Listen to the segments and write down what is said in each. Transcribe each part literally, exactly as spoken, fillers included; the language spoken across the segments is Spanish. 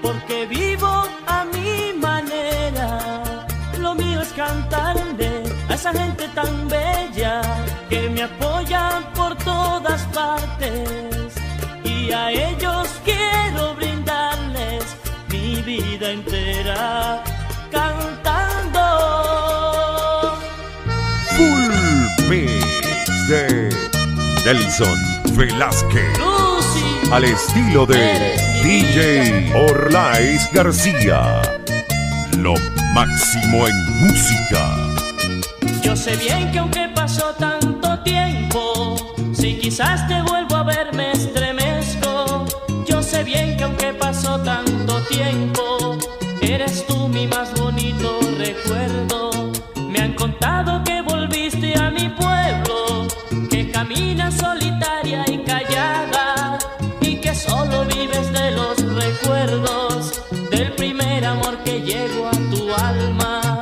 porque vivo a mi manera. Lo mío es cantarle a esa gente tan bella que me apoya por todas partes, y a ellos quiero brindarles mi vida entera cantando. Full Mix de Nelson Velázquez, Lucy, al estilo de D J Orlais García. Lo máximo en música. yo sé bien que aunque pasó tanto tiempo, si quizás te vuelvo a ver me estremezco. Yo sé bien que aunque pasó tanto tiempo, eres tú mi más bonito recuerdo. Me han contado que volviste a mi pueblo, que caminas solitaria y callada, y que solo vives de los recuerdos del primer amor que llegó a tu alma.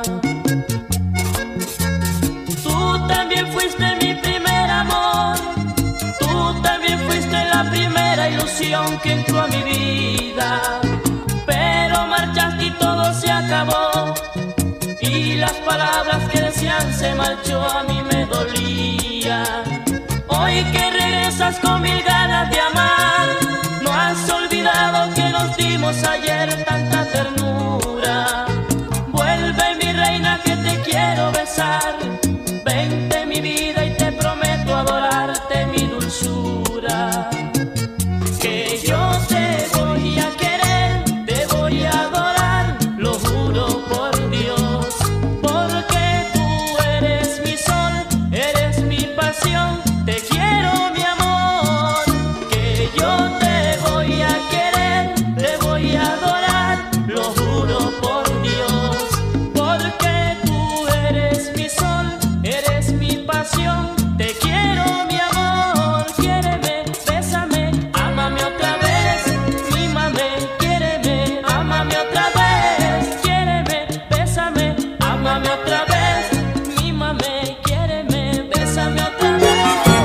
Tú también fuiste mi primer amor, tú también fuiste la primera ilusión que entró a mi vida, pero marchaste y todo se acabó, y las palabras que decían se marchó a mí me dolían. Hoy que regresas con mil ganas de amar, no has olvidado que nos dimos ayer tanta ternura. Vuelve mi reina que te quiero besar, vente mi vida y te prometo adorarte mi dulzura. Que yo te voy a querer, te voy a adorar, lo juro por Dios, porque tú eres mi sol, eres mi pasión, te quiero mi amor. Que yo te voy a querer, te voy a adorar, lo juro por Dios, porque tú eres mi sol, eres mi pasión, te quiero mi amor. Quiéreme, bésame, ámame otra vez, mímame, quiéreme, ámame otra vez. Quiéreme, bésame, ámame otra vez, mímame, quiéreme, bésame otra vez.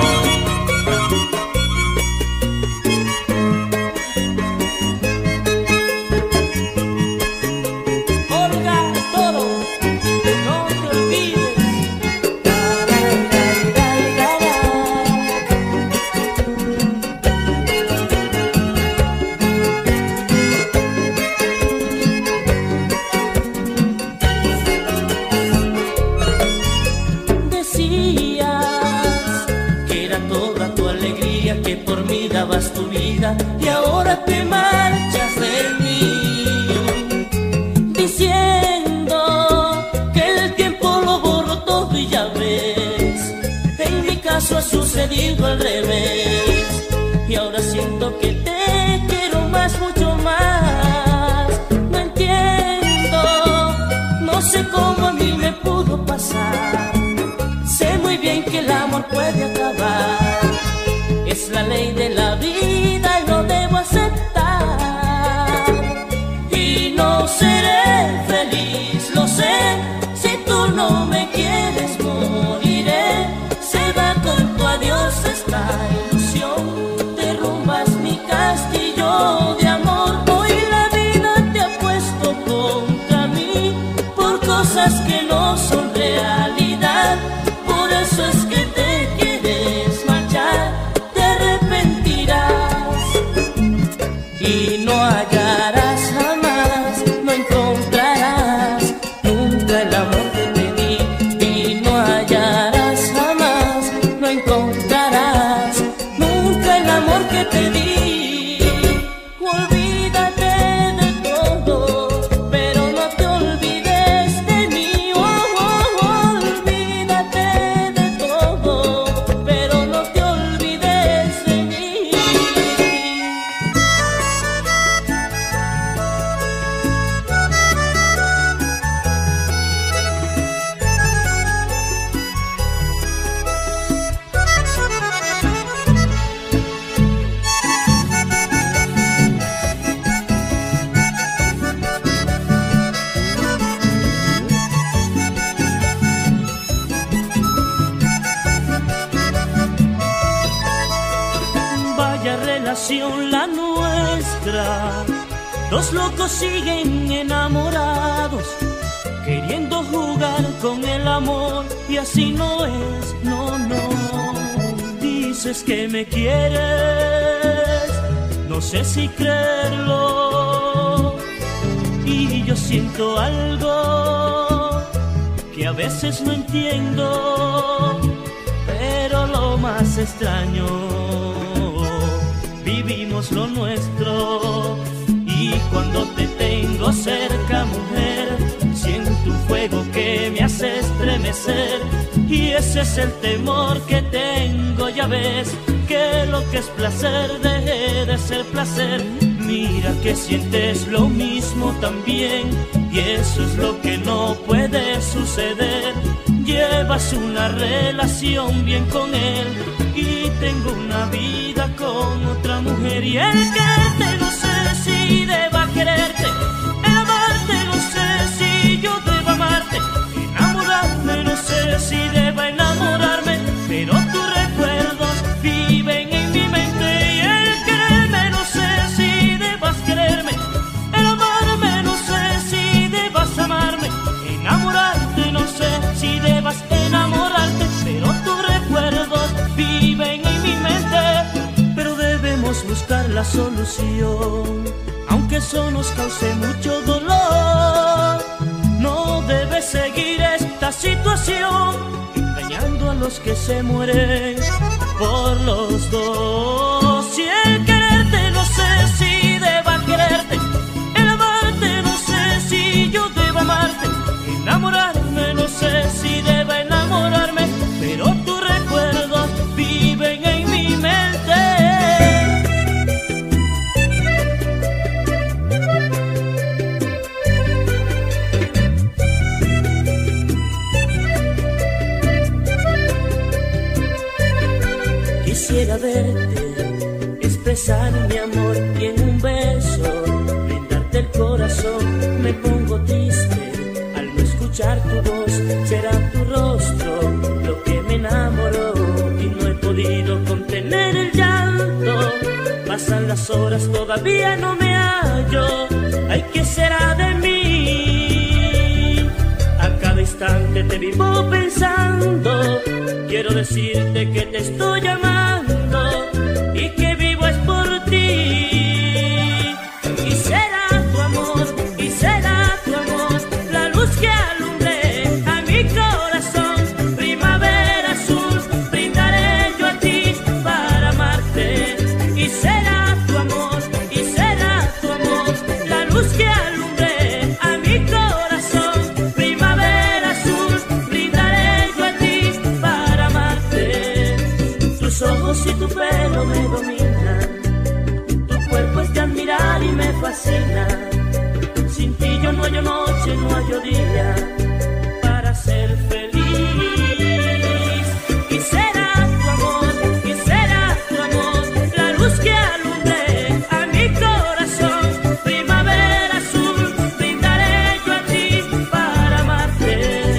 Olga, todo, no te olvides. Decías que era toda tu alegría, que por mí dabas tu vida, y ahora te marchas de mí, diciendo que el tiempo lo borró todo. Y ya ves, en mi caso ha sucedido al revés, y ahora siento que te quiero más, mucho más. No entiendo, no sé cómo a mí me pudo pasar. Sé muy bien que el amor puede acabar, es la ley de la vida y lo debo aceptar. Y no seré feliz, lo sé, si tú no me quieres, moriré. Se va con tu adiós esta ilusión, derrumbas mi castillo de amor. Hoy la vida te ha puesto contra mí por cosas que no son realidad. Por eso es que te quieres marchar, te arrepentirás y no hallarás jamás, no encontrarás nunca el amor que te di. Y no hallarás jamás, no encontrarás nunca el amor que te di. Olvídate de todo, pero no te olvides de mí. Oh, oh, oh, olvídate de todo, pero no te olvides de mí. Vaya relación la nuestra, Los locos siguen enamorados, queriendo jugar con el amor, y así no es, no, no. Dices que me quieres, no sé si creerlo, y yo siento algo que a veces no entiendo, pero lo más extraño, vivimos lo nuestro. Y cuando te tengo cerca, mujer, siento un fuego que me hace estremecer. Y ese es el temor que tengo, ya ves, que lo que es placer deje de ser placer. Mira que sientes lo mismo también, y eso es lo que no puede suceder. Llevas una relación bien con él, y tengo una vida con otra mujer. Y el quererte no sé si deba quererte, el amarte no sé si yo deba amarte, enamorarme no sé si deba enamorarme, pero tus recuerdos viven en mi mente. Y el quererme no sé si debas quererme, el amarme no sé si debas amarme, enamorarte no sé si debas enamorarte, pero tus recuerdos viven en mi mente. Pero debemos buscar la solución, aunque eso nos cause mucho dolor. No debes seguir esta situación, engañando a los que se mueren por los dos. Y el quererte no sé si deba quererte, el amarte no sé si yo deba amarte, enamorarme no sé si deba enamorarme, pero tus recuerdos viven en mi mente. Quisiera verte, expresar mi amor y en un beso brindarte el corazón. Me pongo triste al no escuchar tu voz, será tu rostro lo que me enamoró, y no he podido contener el llanto. Pasan las horas, todavía no me hallo. Ay, ¿qué será de mí? A cada instante te vivo pensando. Quiero decirte que te estoy amando y que vivo es por ti. Y será tu amor, y será tu amor, la luz que alumbre a mi corazón. Primavera azul, brindaré yo a ti para amarte. Y será tu amor, y será tu amor, la luz que alumbre a mi corazón. Primavera azul, brindaré yo a ti para amarte. Tus ojos y tu pelo me dominan, tu cuerpo es de admirar y me fascina. Sin ti yo no hallo noche, no hallo día para ser feliz. Y será tu amor, y será tu amor, la luz que alumbre a mi corazón. Primavera azul, brindaré yo a ti para amarte.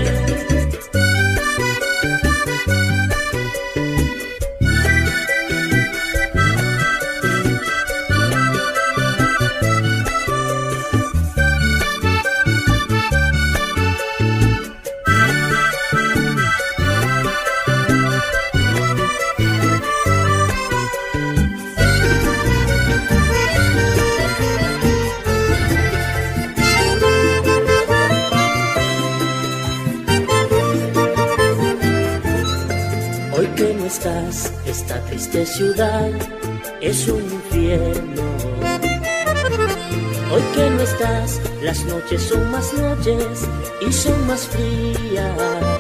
Hoy que no estás, esta triste ciudad es un infierno. Hoy que no estás, las noches son más noches y son más frías.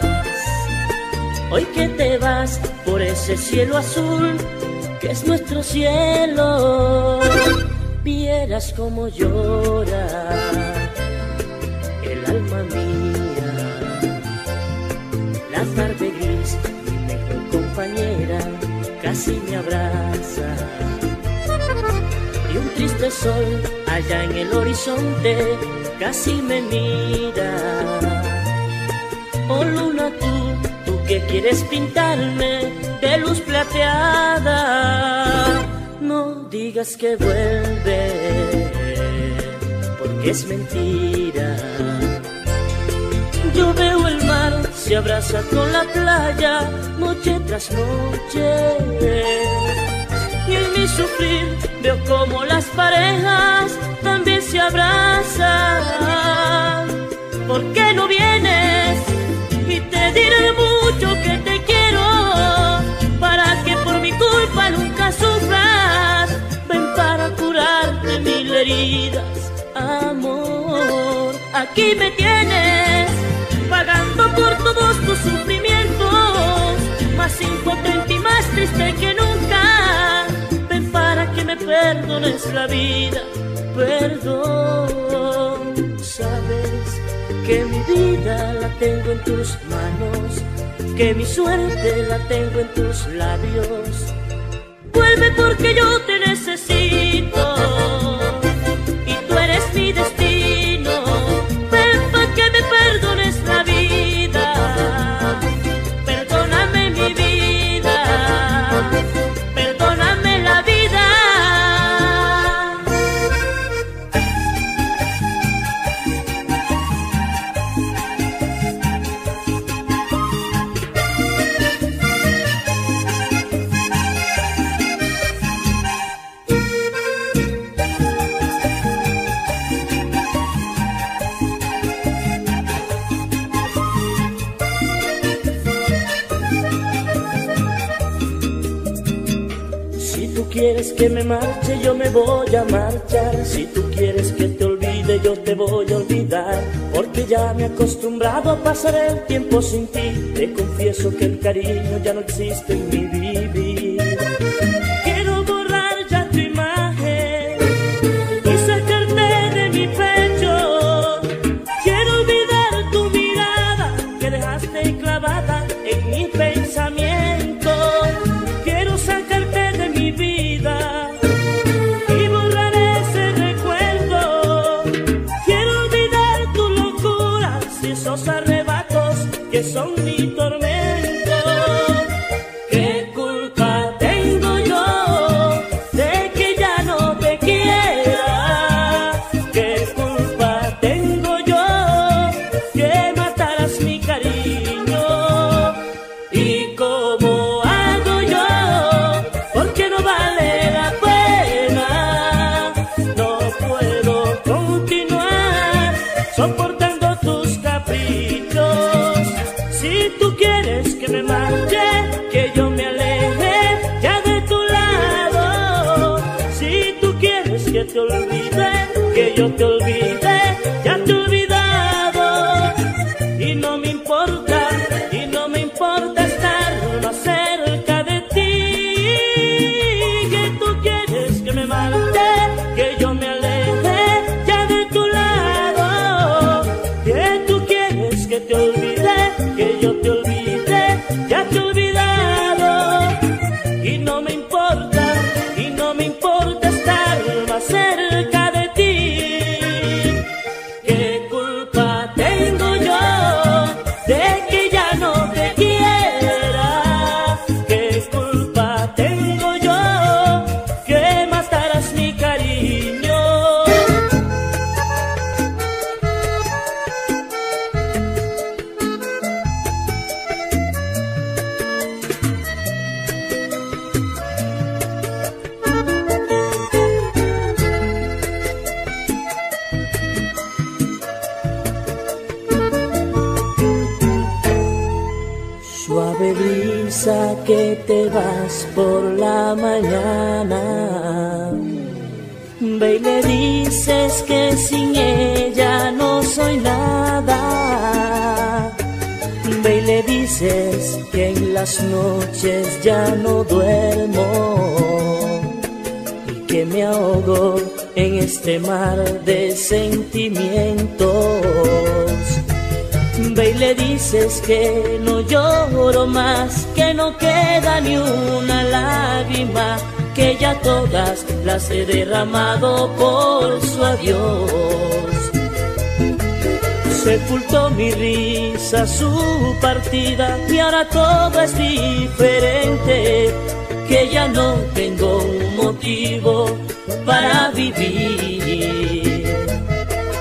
Hoy que te vas por ese cielo azul que es nuestro cielo, vieras cómo llora el alma mía. La tarde gris, mi mejor compañera, casi me abraza, y un triste sol allá en el horizonte casi me mira. Oh luna, tú, tú que quieres pintarme de luz plateada, no digas que vuelves, que es mentira. Yo veo el mar, se abraza con la playa, noche tras noche. Y en mi sufrir veo como las parejas también se abrazan. ¿Por qué no vienes? Y te diré mucho que te quiero, para que por mi culpa nunca sufras. Ven para curarte mil heridas, amor. Aquí me tienes, pagando por todos tus sufrimientos, más impotente y más triste que nunca. Ven para que me perdones la vida, perdón. Sabes que mi vida la tengo en tus manos, que mi suerte la tengo en tus labios. Vuelve porque yo te necesito y tú eres mi destino. Ven para que me perdones la vida, perdóname mi vida, perdóname la vida. Si tú quieres que me marche, yo me voy a marchar. Si tú quieres que te olvide, yo te voy a olvidar. Porque ya me he acostumbrado a pasar el tiempo sin ti. Te confieso que el cariño ya no existe en mi vivir. Quiero borrar ya tu imagen y sacarte de mi pecho. Quiero olvidar tu mirada que dejaste clavada en mi pensamiento. Quiero sacarte de mi vida y borrar ese recuerdo. Quiero olvidar tus locuras y esos arrebatos que son mi tormento. ¿Qué culpa tengo yo de que ya no te quiera? ¿Qué culpa tengo yo que mataras mi cariño? ¿Y cómo hago yo? Porque no vale la pena. No puedo continuar soportando tus caprichos. Si tú quieres que me marche, que yo me aleje ya de tu lado. Si tú quieres que te olvide, que yo te olvide, ya te he olvidado. Y no me importa, y no me importa estar más cerca de ti. Que tú quieres que me marche, que yo me aleje ya de tu lado. Que tú quieres que te olvide, que yo te olvide, ya te he olvidado. Y no me importa, y no me importa estar más cerca de ti. ¿Qué culpa tengo yo de que ya no te quiera? ¿Qué culpa tengo yo que mataras mi cariño? Suave brisa que te vas por la mañana, ve y le dices que sin ella no soy nada. Ve y le dices que en las noches ya no duermo y que me ahogo en este mar de sentimientos. Ve y le dices que no lloro más, que no queda ni una lágrima, que ya todas las he derramado por su adiós. Sepultó mi risa su partida y ahora todo es diferente, que ya no tengo un motivo para vivir.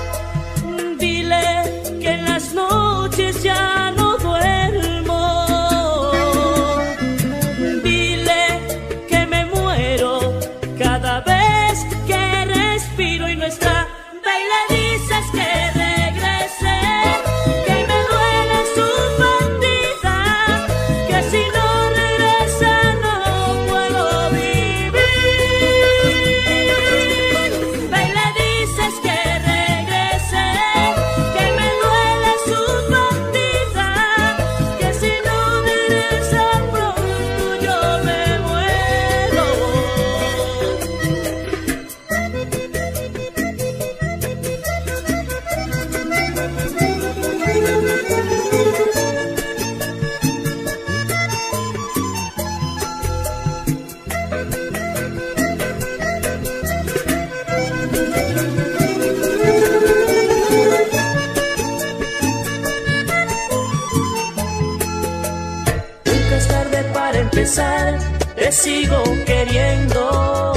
empezar, te sigo queriendo.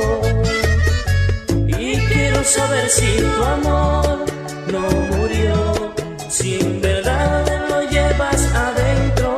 Y quiero saber si tu amor no murió, si en verdad lo llevas adentro.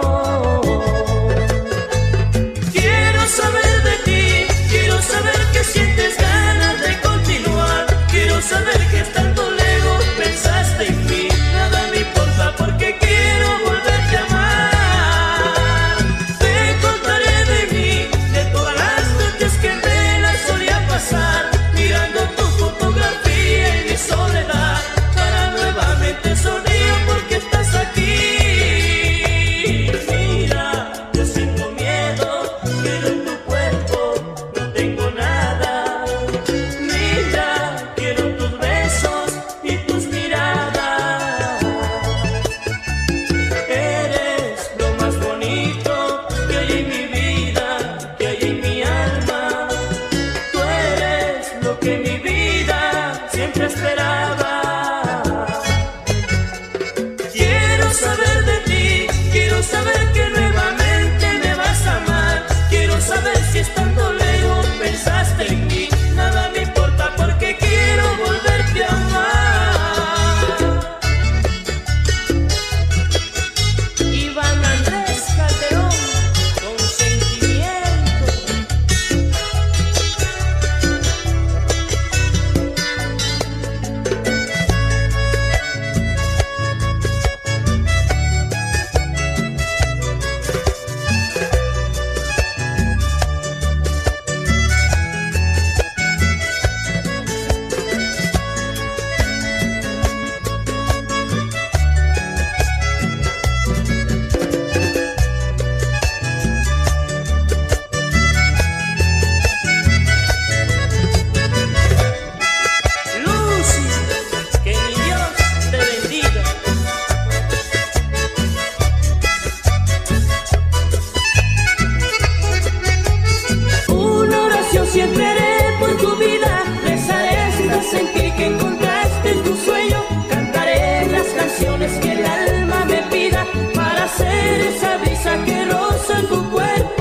Quiero saber de ti, quiero saber que sientes ganas de continuar. Quiero saber que estando lejos pensaste en mí. Nada me importa porque quiero volverte a amar. Te contaré de mí, de todas las noches que me las solía pasar, mirando tu fotografía en mi soledad, para nuevamente sonreír porque estás aquí. Mira, yo siento miedo, pero en tu cuerpo no tengo nada. Mira, quiero tus besos y tus miradas. Eres lo más bonito que hay en mi vida, que hay en mi alma. Tú eres lo que mi vida siempre esperaba. Quiero saber de ti, quiero saber que nuevamente me vas a amar. Quiero saber si estando lejos pensaste en mí. Nada me importa porque quiero volverte a amar. Iván Andrés Calderón, con sentimiento. Lucy, que mi Dios te bendiga. Una oración siempre haré por tu vida. Rezaré hasta sentir que encontraste tu sueño. Cantaré las canciones que el alma me pida, para hacer esa brisa que roza tu cuerpo.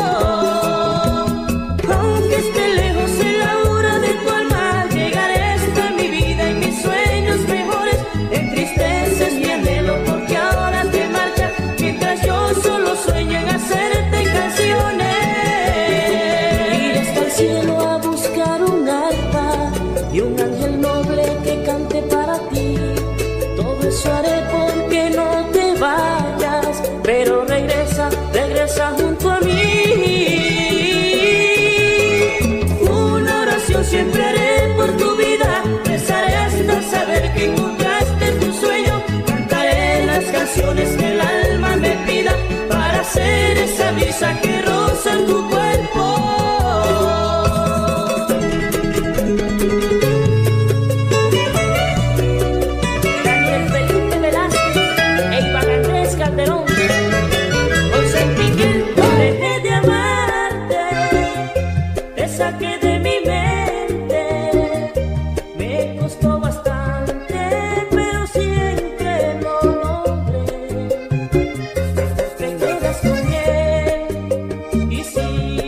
Aunque esté lejos en la hora de tu alma, llegaré hasta mi vida y mis sueños mejores. Entristeces mi anhelo porque ahora te marchas, mientras yo solo sueño en hacerte canciones. Iré hasta el cielo a buscar un arpa y un ángel noble que cante para ti. Todo eso haré porque no te vayas, pero regresa, regresa junto a mí. Una oración siempre haré por tu vida. Rezaré hasta saber que encontraste tu sueño. Cantaré las canciones que el alma me pida, para hacer esa brisa que roza tu cuerpo. Daniel Felipe Velázquez e Iván Andrés Calderón, con sentimiento. Dejé de amarte, te saqué de mi mente. Me costó bastante, pero siempre lo logré. Te quedas con él y si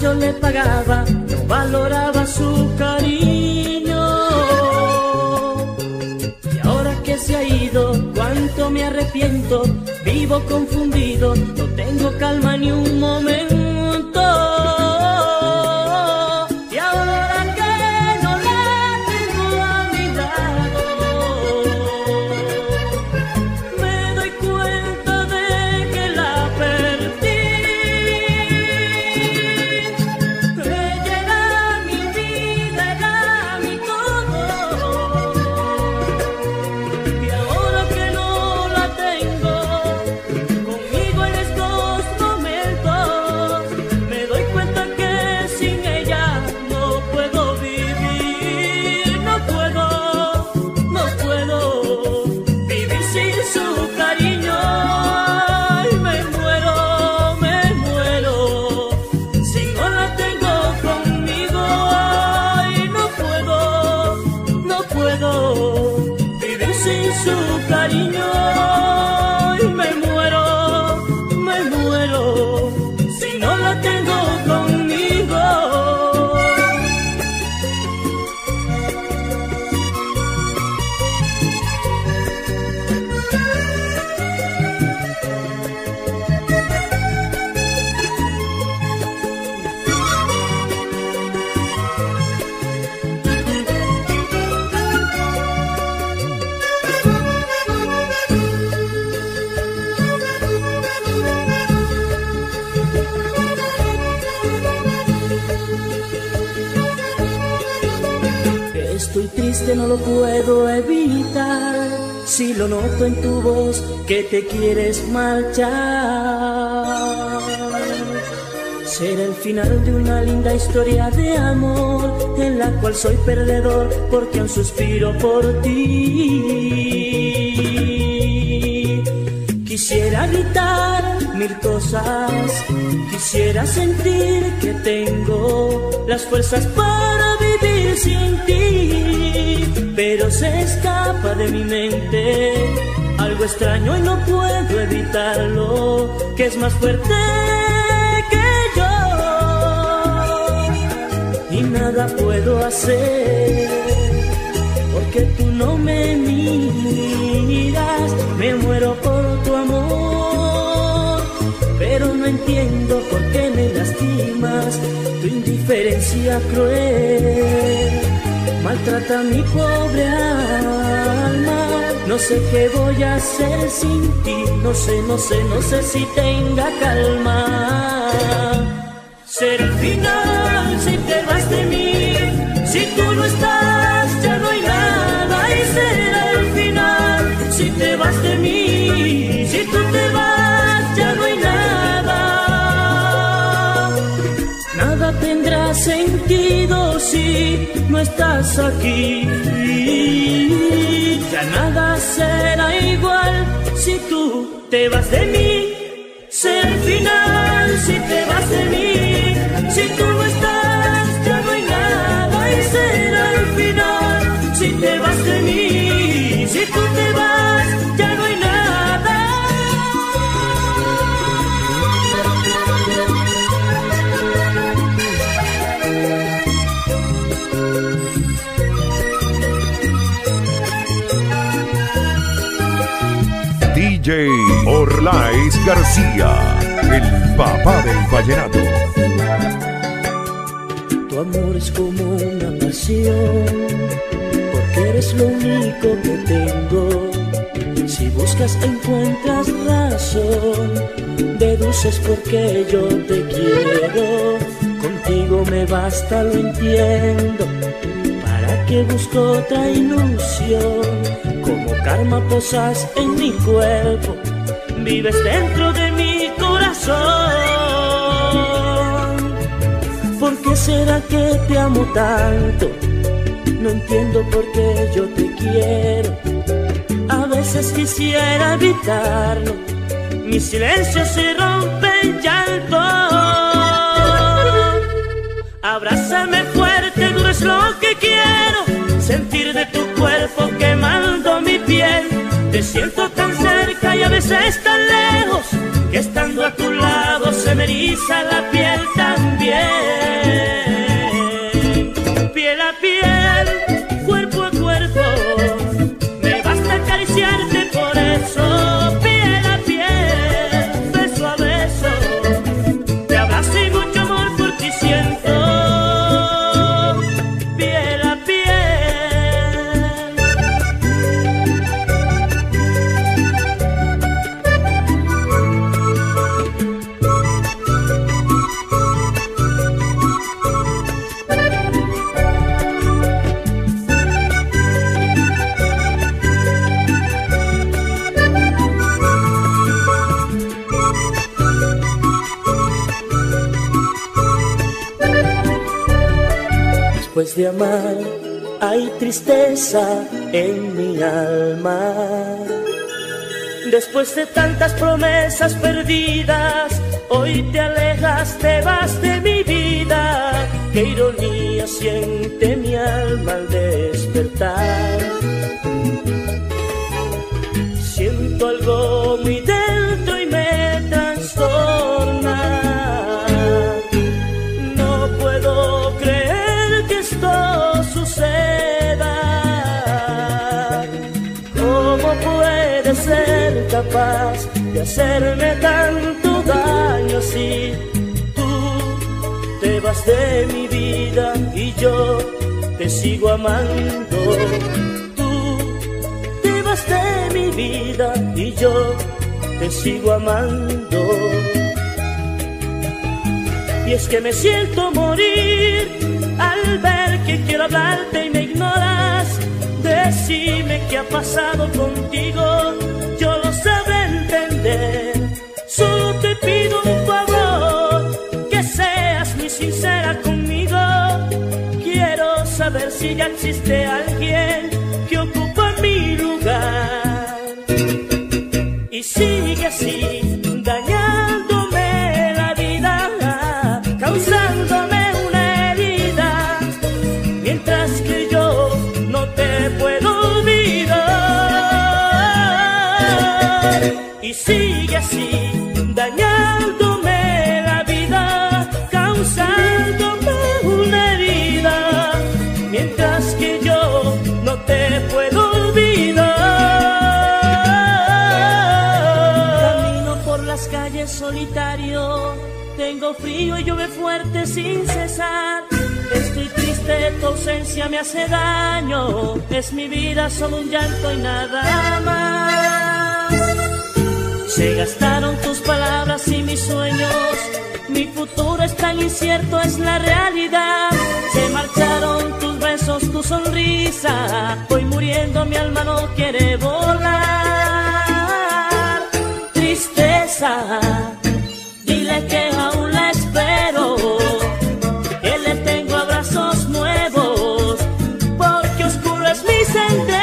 yo le pagaba, no valoraba su cariño. Y ahora que se ha ido, cuánto me arrepiento. Vivo confundido, no tengo calma ni un momento. Y ahora que no la tengo a mi lado, me doy cuenta de que la perdí. Ella era mi vida, era mi todo. Y ahora que no la tengo conmigo en estos momentos, me doy cuenta que sin ella no puedo vivir. No puedo, no puedo vivir sin su cariño. Ay, me muero, me muero si no la tengo conmigo. Ay, no puedo, no puedo vivir sin su cariño. Ay, me muero, me muero si no la tengo conmigo. Estoy triste, no lo puedo evitar. Si lo noto en tu voz que te quieres marchar. Será el final de una linda historia de amor, en la cual soy perdedor porque aún suspiro por ti. Quisiera gritar mil cosas, quisiera sentir que tengo las fuerzas para vivir sin ti, pero se escapa de mi mente algo extraño y no puedo evitarlo, que es más fuerte que yo y nada puedo hacer, porque tú no me miras. Me muero por tu amor, pero no entiendo por qué me lastimas. Tu indiferencia cruel maltrata a mi pobre alma. No sé qué voy a hacer sin ti, no sé, no sé, no sé si tenga calma. Será el final si te vas de mí, si tú no estás ya no hay nada. Y será el final si te vas de mí, si tú te vas ya no hay nada. Nada tendrá sentido si no estás aquí. Ya nada será igual si tú te vas de mí. Será el final si te vas de mí, si tú no estás ya no hay nada. Y será el final si te vas de mí, si tú te vas ya no hay nada. D J Orlais García, el papá del vallenato. Tu amor es como una pasión, porque eres lo único que tengo. Si buscas encuentras razón, deduces porque yo te quiero. Contigo me basta, lo entiendo. ¿Para qué busco otra ilusión? Como karma posas en mi cuerpo, vives dentro de mi corazón. ¿Por qué será que te amo tanto? No entiendo por qué yo te quiero. A veces quisiera evitarlo, mi silencio se rompe en llanto. Abrázame fuerte, tú eres lo que quiero. Sentir de tu cuerpo quemando mi piel. Te siento tan cerca y a veces tan lejos, que estando a tu lado se me eriza la piel también. Después de amar hay tristeza en mi alma. Después de tantas promesas perdidas, hoy te alejas, te vas de mi vida. Qué ironía siente mi alma al despertar. Siento algo muy dentro y me trastorna. No puedo creer que esto suceda. ¿Cómo puedes ser capaz de hacerme tanto daño así? Tú te vas de mi vida y yo te sigo amando. Tú te vas de mi vida y yo te sigo amando. Y es que me siento morir al ver que quiero hablarte y me ignoras. Decime qué ha pasado contigo, yo lo sabré entender. Solo te pido un favor, que seas muy sincera conmigo. Quiero saber si ya existe alguien que ocupa mi lugar. Y sigue así, dañándome la vida, causándome una herida, mientras que yo no te puedo olvidar. Y sigue así, dañándome la vida, causándome una herida, mientras que yo no te puedo olvidar. Camino por las calles solitario, tengo frío y llueve fuerte sin cesar. Estoy triste, tu ausencia me hace daño. Es mi vida solo un llanto y nada más. Se gastaron tus palabras y mis sueños. Mi futuro es tan incierto, es la realidad. Se marcharon tus besos, tu sonrisa. Voy muriendo, mi alma no quiere volar. Tristeza, dile que aún la espero, que le tengo abrazos nuevos, porque oscuro es mi sendero.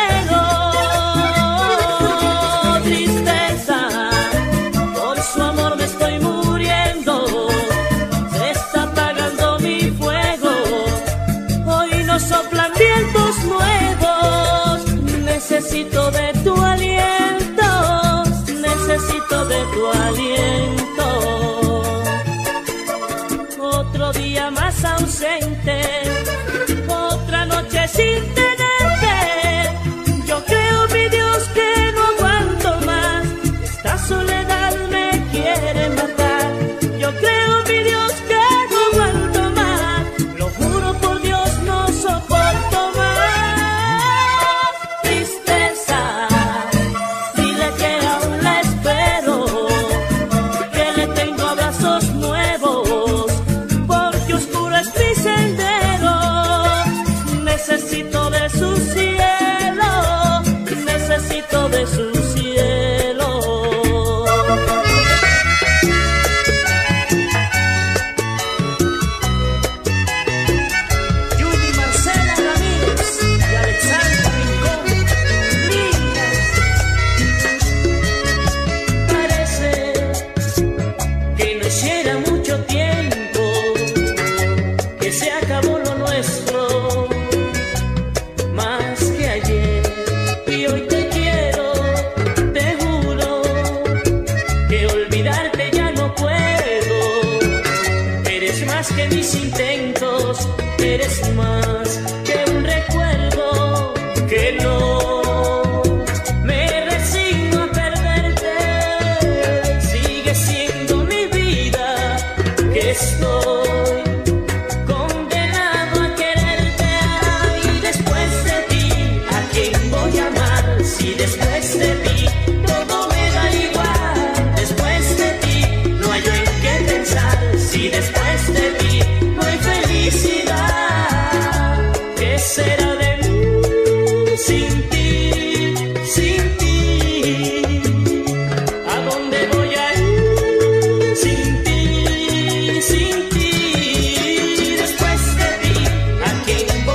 Tristeza, por su amor me estoy muriendo, se está apagando mi fuego, hoy no soplan vientos nuevos. Necesito de tu aliento, necesito de tu aliento. Otro día más ausente, otra noche sin tenerte. Yo creo, mi Dios, que no aguanto más. Esta soledad me quiere matar. Yo creo, mi Dios, que no aguanto más. Lo juro por Dios, no soporto más. Tristeza, dile que aún la espero, que le tengo abrazos nuevos, porque oscuro es mi sendero. Necesito de su cielo, necesito de su cielo. Judy Marcela Ramírez y Alexandra Rincón, lindas. Parece que no hiciera mucho tiempo que se acabó lo nuestro, más que ayer. Y hoy te quiero, te juro, que olvidarte ya no puedo. Eres más que mis intentos, eres más que un recuerdo, que no me resigno a perderte. Sigue siendo mi vida, que estoy condenado a quererte. Ay, después de ti, ¿a quién voy a amar? Si después de ti todo me da igual. Después de ti no hay yo en qué pensar. Si después de ti no hay felicidad, ¿qué será de mí sin ti, sin ti? ¿A dónde voy a ir sin ti, sin ti? Después de ti, ¿a quién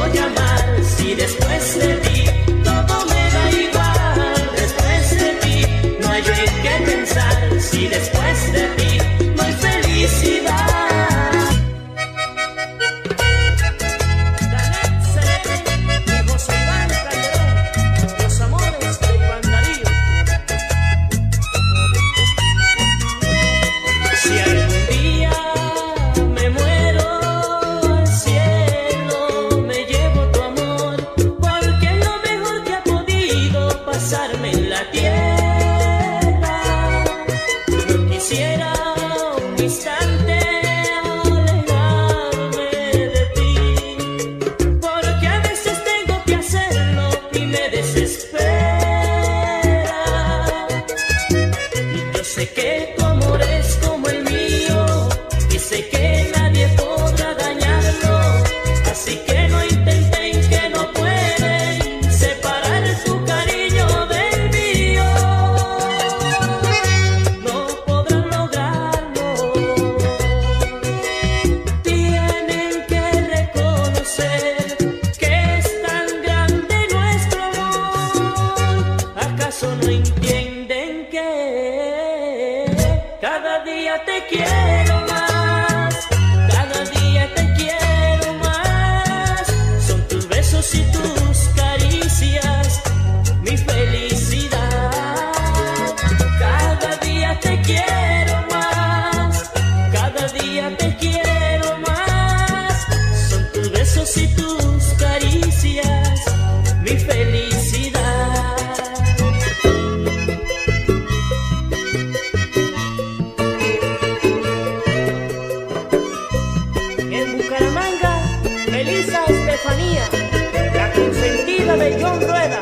Bucaramanga, Melissa Estefanía, la consentida de John Rueda.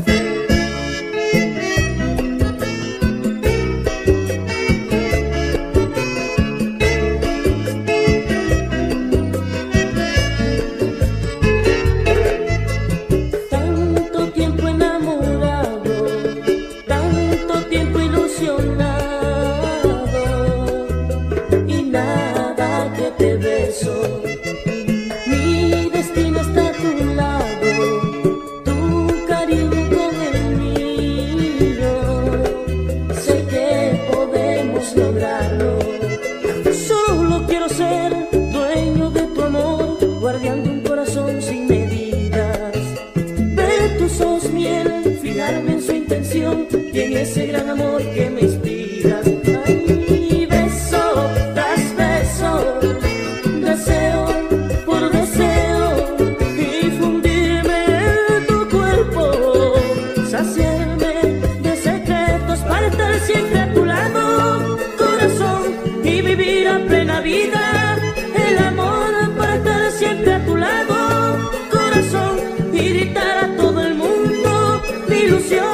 Tanto tiempo enamorado, tanto tiempo ilusionado, y nada que te beso. Mi destino está a tu lado, tu cariño con el mío. Sé que podemos lograrlo. Solo quiero ser dueño de tu amor, guardián de un corazón sin medidas. Ver tus ojos miel, fijarme en su intención y en ese gran amor que me inspiras. Ay, beso tras beso, deseo por deseo, y fundirme en tu cuerpo, saciarme de secretos para estar siempre a tu lado, corazón, y vivir a plena vida el amor para estar siempre a tu lado, corazón, y gritar a todo el mundo mi ilusión.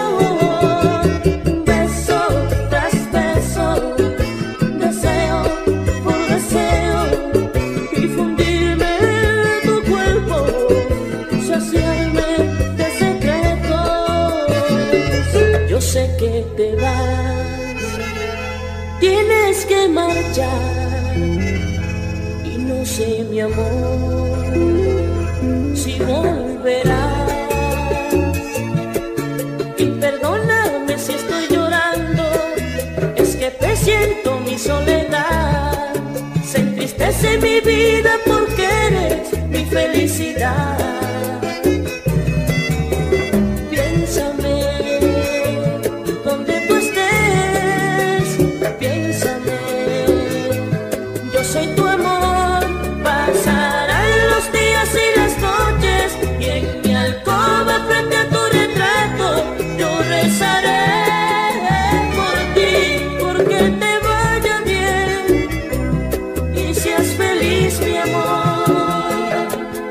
Beso tras beso, deseo por deseo, y fundirme en tu cuerpo, saciarme de secretos. Yo sé que te vas, tienes que marchar, y no sé, mi amor, si volverás. Y perdóname si estoy llorando, es que presiento mi soledad. Se entristece mi vida porque eres mi felicidad. Piénsame, donde tú estés, piénsame, yo soy tu amor. Pasarán los días y las noches, y en mi alcoba frente a tu retrato yo rezaré por ti, porque te vaya bien y seas feliz, mi amor.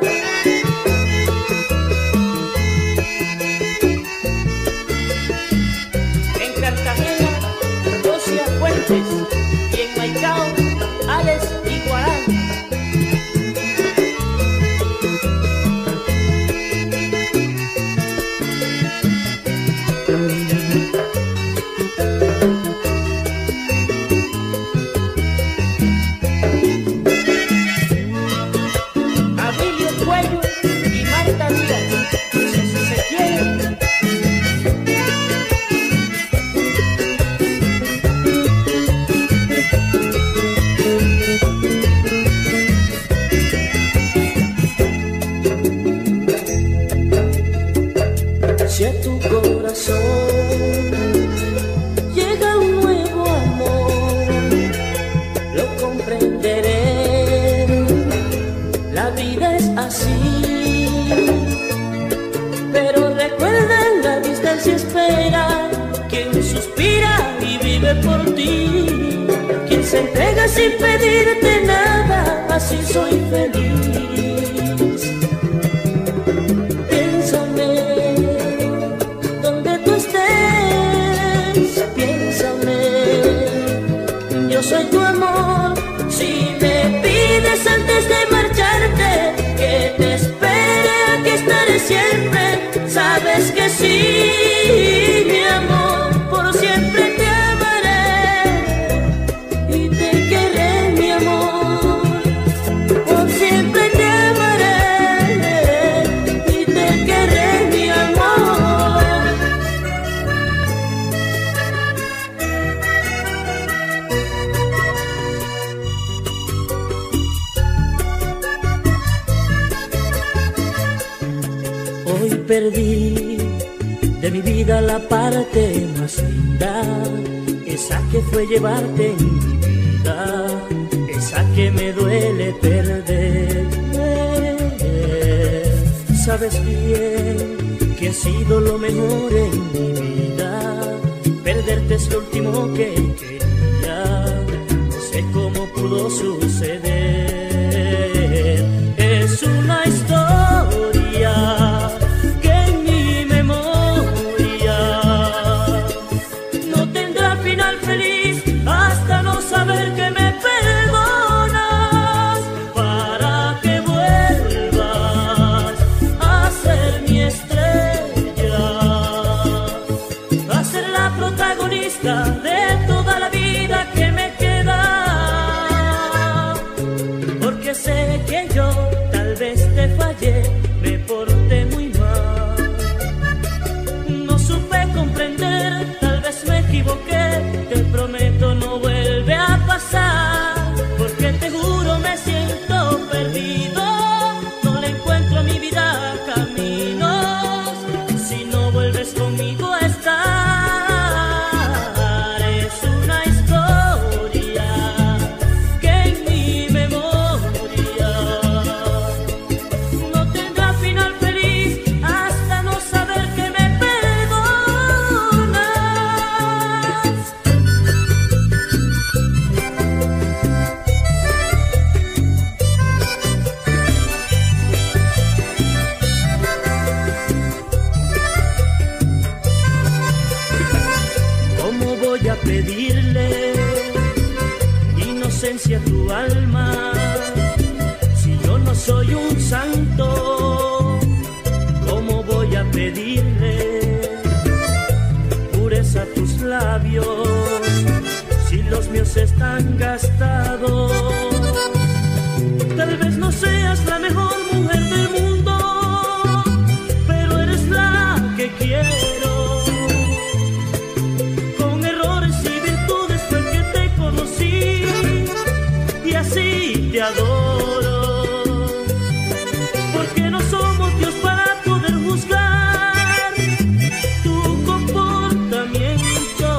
En Cartagena, Rosia Fuentes, y en Maicao, Alex Iguarán. Abilio Cuello y Marta Díaz, si se quiere. Si a tu corazón llega un nuevo amor, lo comprenderé. La vida es así, pero recuerda, en la distancia espera quien suspira y vive por ti, quien se entrega sin pedirte nada, así soy feliz. Piénsame, donde tú estés, piénsame, yo soy tu amor. Si me pides antes de marcharte que te espere, aquí estaré siempre. Sabes que sí, mi amor, por siempre te amaré y te querré, mi amor, por siempre te amaré y te querré, mi amor. Hoy perdí de mi vida la parte más linda, esa que fue llevarte en mi vida, esa que me duele perder. Sabes bien que ha sido lo mejor en mi vida, perderte es lo último que quería, no sé cómo pudo suceder. que yo tal vez te fallé, me porté muy mal. No supe comprender, tal vez me equivoqué, te prometo no vuelve a pasar, porque te juro me siento perdido, no le encuentro a mi vida caminos, si no vuelves conmigo a estar. Es una historia que en mi memoria no tendrá final feliz hasta no saber que me perdonas. ¿Cómo voy a pedirle inocencia a tu alma si yo no soy un santo? ¿Cómo voy a pedirle pureza a tus labios si los míos están gastados? Tal vez no seas la mejor mujer del mundo, pero eres la que quiero. Con errores y virtudes fue que te conocí y así te adoro. Porque no somos Dios para poder juzgar tu comportamiento.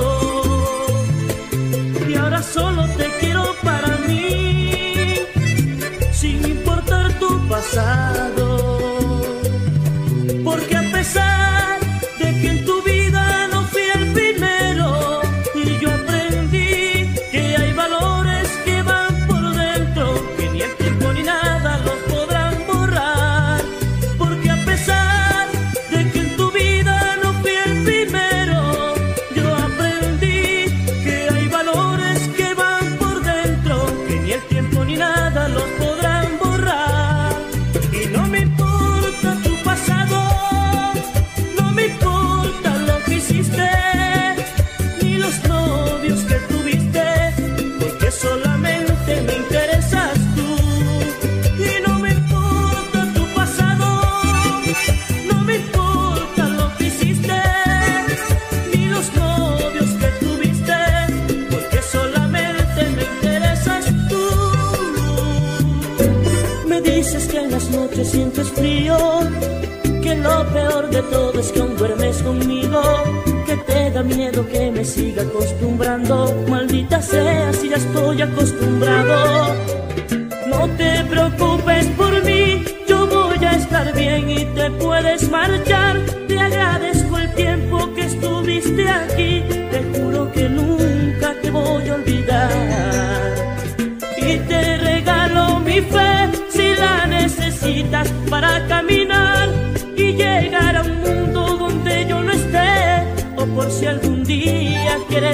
Y ahora solo te quiero para mí, sin importar tu pasado. Porque a pesar de que en tu vida no fui el primero, y yo aprendí que hay valores que van por dentro, que ni el tiempo ni nada los podrán borrar. Porque a pesar de que en tu vida no fui el primero, yo aprendí que hay valores que van por dentro, que ni el tiempo ni nada los podrán borrar. Y no me importa tu pasado, no me importa lo que hiciste, ni los novios que tuviste, porque solamente me interesas tú. Y no me importa tu pasado, no me importa lo que hiciste, ni los novios que tuviste, porque solamente me interesas tú. Me dices que en las noches sientes frío, que lo peor de todo es que aún duermes conmigo, que te da miedo que me siga acostumbrando. Maldita sea si ya estoy acostumbrado. No te preocupes por mí, yo voy a estar bien y te puedes marchar. Te agradezco el tiempo que estuviste aquí, te juro que nunca te voy a olvidar. Y te regalo mi fe si la necesitas para caminar y llegar a un mundo donde yo no esté, o por si algún día quieres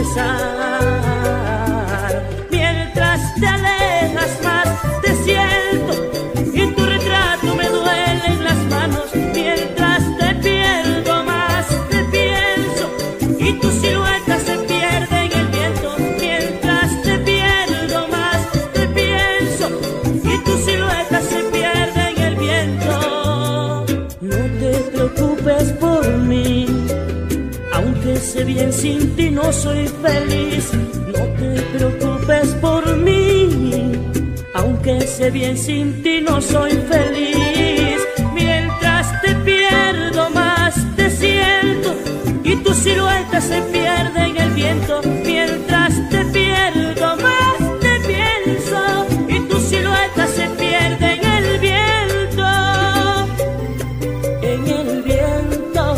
regresar. Mientras te alejas más te siento y tu retrato me duele en las manos. Mientras te pierdo más te pienso y tu silueta se pierde en el viento. Mientras te pierdo más te pienso y tu silueta se pierde en el viento. No te preocupes por mí, aunque sé bien sin ti no soy feliz. No te preocupes por mí, aunque sé bien sin ti no soy feliz. Mientras te pierdo más te siento y tu silueta se pierde en el viento. Mientras te pierdo más te pienso y tu silueta se pierde en el viento, en el viento.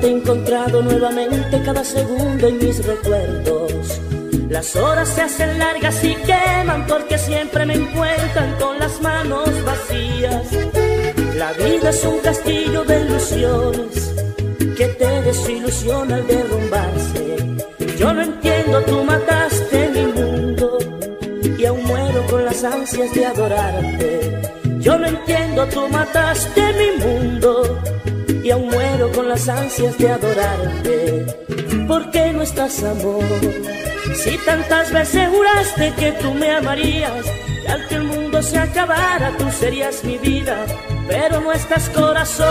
haberte encontrado nuevamente cada segundo en mis recuerdos. Las horas se hacen largas y queman porque siempre me encuentran con las manos vacías. La vida es un castillo de ilusiones que te desilusiona al derrumbarse. Yo no entiendo, tú mataste mi mundo y aún muero con las ansias de adorarte. Yo no entiendo, tú mataste mi mundo y aún muero con las ansias de adorarte. ¿Por qué no estás, amor? Si tantas veces juraste que tú me amarías y al que el mundo se acabara tú serías mi vida, pero no estás, corazón.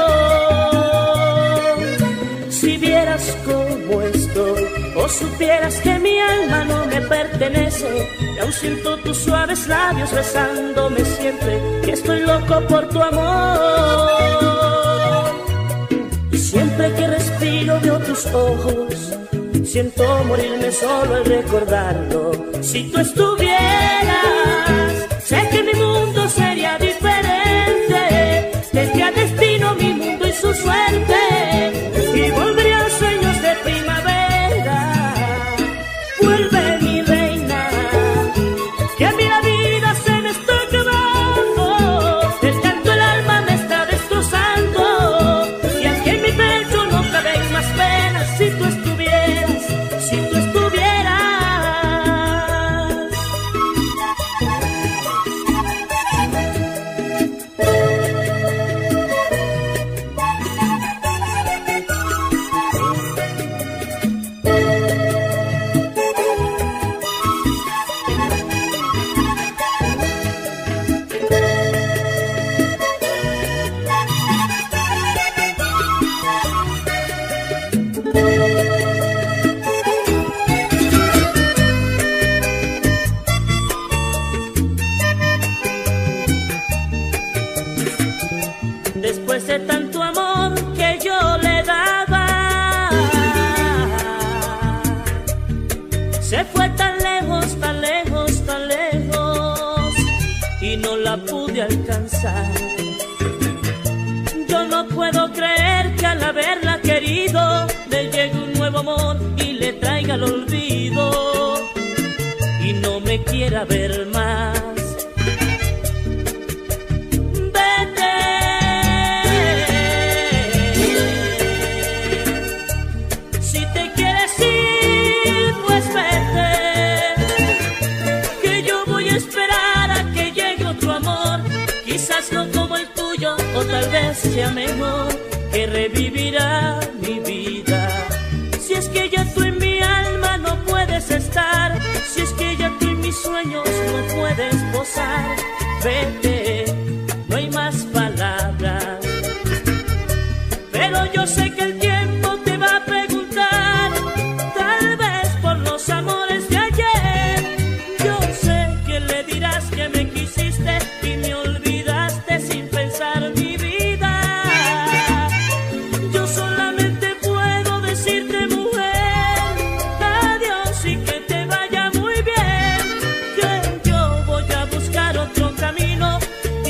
Si vieras cómo estoy o supieras que mi alma no me pertenece y aún siento tus suaves labios besándome siempre, que estoy loco por tu amor. Y siempre que respiro veo tus ojos, siento morirme solo al recordarlo. Si tú estuvieras, sé que mi mundo sería diferente. Tendría destino mi mundo y su suerte, y volvería a sueños de primavera. Vuelve, mi reina, que a mí la vida se me está acabando. El canto el alma me está destrozando, y aquí en mi pecho no caben más penas. Si tú estuvieras, si tú estuvieras. Después de tanto amor que yo le daba, se fue tan lejos, tan lejos, tan lejos, y no la pude alcanzar. Yo no puedo creer que al haberla querido le llegue un nuevo amor y le traiga el olvido y no me quiera ver más. Quizás no como el tuyo, o tal vez sea mejor, que revivirá mi vida. Si es que ya tú en mi alma no puedes estar, si es que ya tú en mis sueños no puedes posar, vete, no hay más palabras. Pero yo sé que el tiempo te va a preguntar, tal vez por los amores de ayer. Yo sé que le dirás que me quisiste y me olvidaste sin pensar mi vida. Yo solamente puedo decirte, mujer, adiós y que te vaya muy bien, que yo voy a buscar otro camino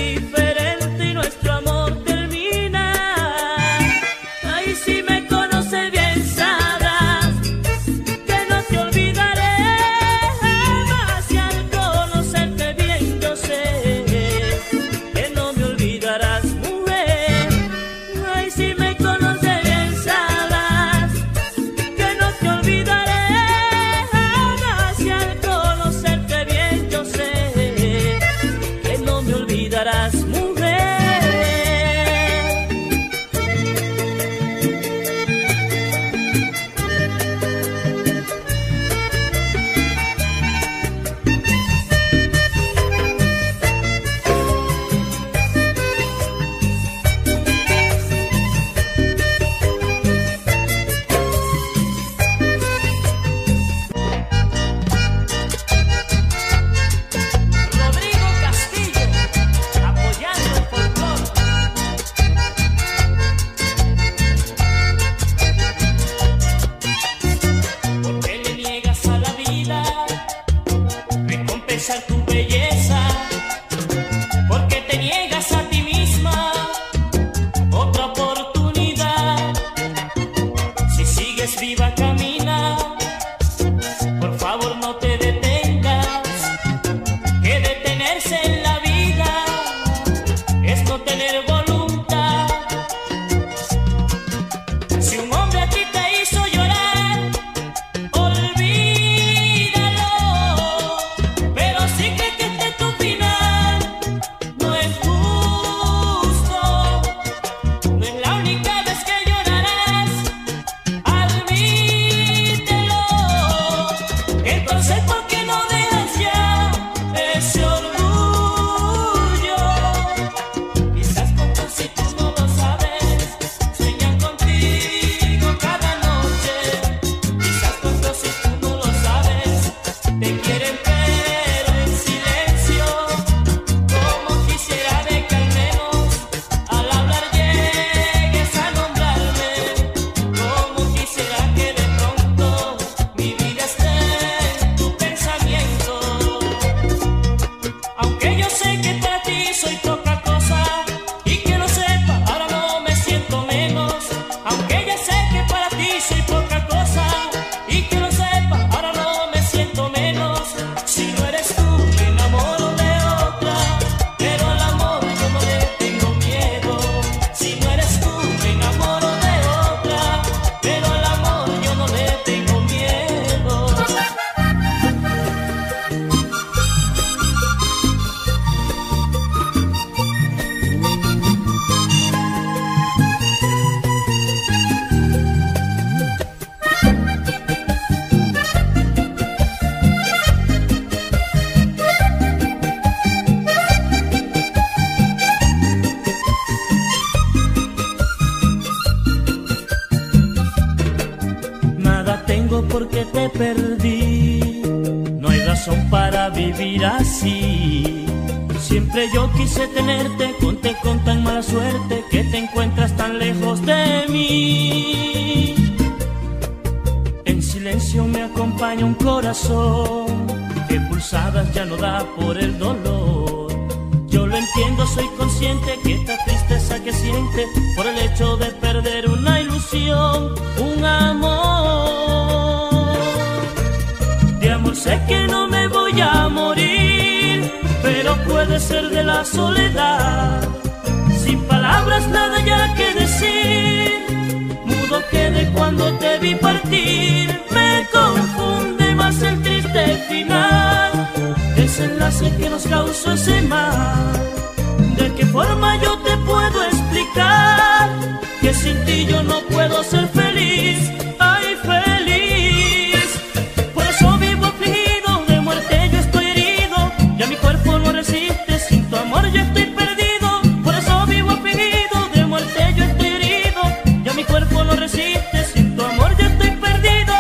perdí. No hay razón para vivir así. Siempre yo quise tenerte, conté con tan mala suerte que te encuentras tan lejos de mí. En silencio me acompaña un corazón que pulsadas ya no da por el dolor. Yo lo entiendo, soy consciente que esta tristeza que siente por el hecho de perder una ilusión, un amor. De amor sé que no me voy a morir, pero puede ser de la soledad. Sin palabras nada ya que decir, mudo quedé cuando te vi partir. Me confunde más el triste final, desenlace que nos causó ese mal. ¿De qué forma yo te puedo explicar que sin ti yo no puedo ser feliz? Ay, feliz. Por eso vivo afligido, de muerte yo estoy herido, ya mi cuerpo no resiste, sin tu amor yo estoy perdido. Por eso vivo afligido, de muerte yo estoy herido, ya mi cuerpo no resiste, sin tu amor yo estoy perdido.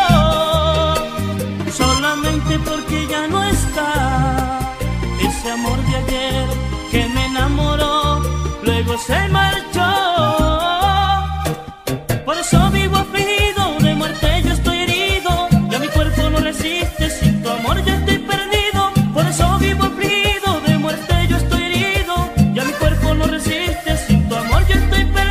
Solamente porque ya no está ese amor de ayer que me enamoró, luego se marchó. Por eso vivo afligido, de muerte yo estoy herido, ya mi cuerpo no resiste, sin tu amor yo estoy perdido. Por eso vivo afligido, de muerte yo estoy herido, ya mi cuerpo no resiste, sin tu amor yo estoy perdido.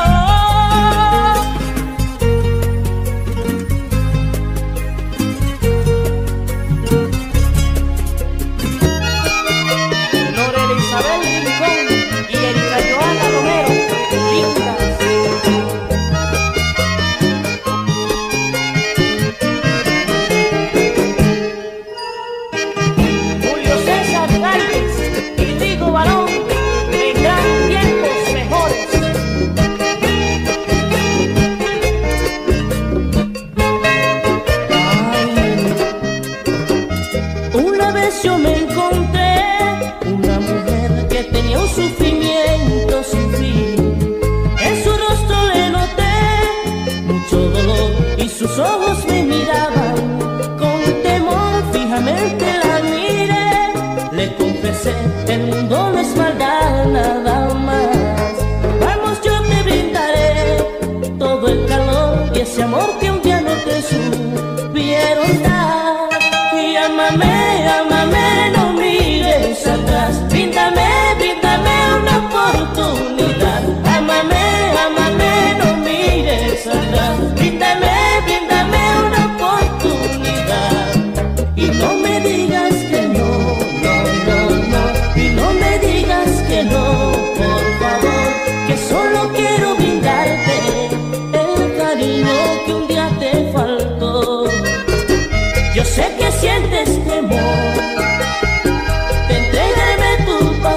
Yo me encontré una mujer que tenía un sufrimiento sin fin. En su rostro le noté mucho dolor y sus ojos me miraban con temor. Fijamente la miré, le confesé, el mundo no es maldad, nada más. Vamos, yo te brindaré todo el calor y ese amor que un día no te supieron dar. Y ámame, ámame, no mires atrás, bríndame, bríndame una oportunidad. Ámame, ámame, no mires atrás, bríndame, bríndame una oportunidad. Y no me digas que no, no, no, no, y no me digas que no, por favor, que solo quiero brindarte el cariño que un día te faltó. Yo sé que sientes temor, te entregaré tu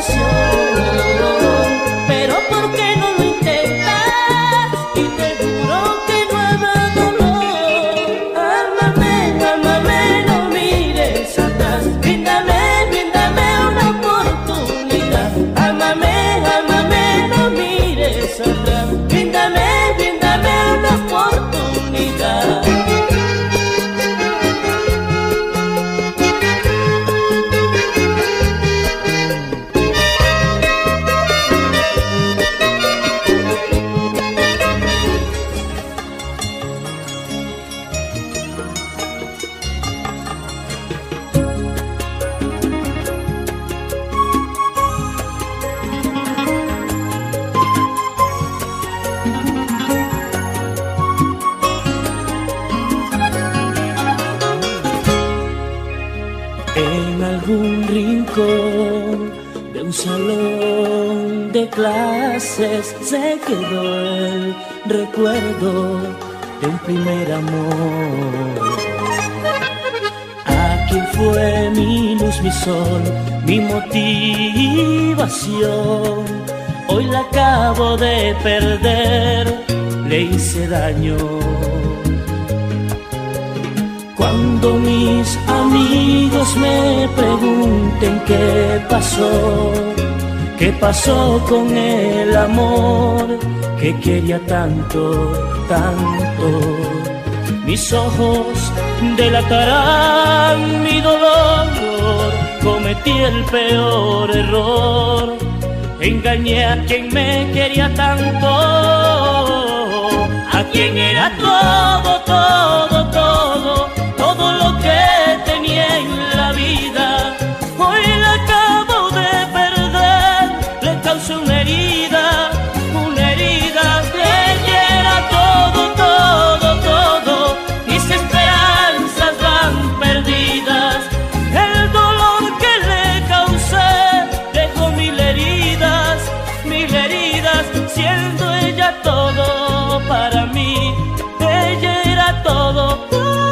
pasión, pero ¿por qué no lo intentas? Y te juro que no habrá dolor. Ámame, ámame, no mires atrás, bríndame, bríndame una oportunidad. Ámame, ámame, no mires atrás, bríndame, bríndame una oportunidad. En algún rincón de un salón de clases se quedó el recuerdo de un primer amor. Aquí fue mi luz, mi sol, mi motivación. Hoy la acabo de perder, le hice daño. Cuando mis amigos me pregunten qué pasó, qué pasó con el amor que quería tanto, tanto, mis ojos delatarán mi dolor. Cometí el peor error, engañé a quien me quería tanto, a quien era todo, todo, todo, todo lo que tenía en la vida. Hoy la acabo de perder, le causé una herida, una herida. Ella era todo, todo, todo, mis esperanzas van perdidas. El dolor que le causé dejó mil heridas, mil heridas, siendo ella todo para mí. Ella era todo,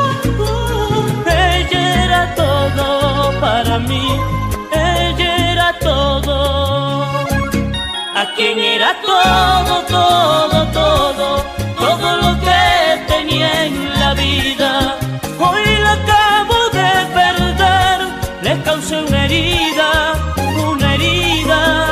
ella era todo para mí. Ella era todo, a quien era todo, todo, todo, todo lo que tenía en la vida. Hoy la acabo de perder, le causé una herida, una herida.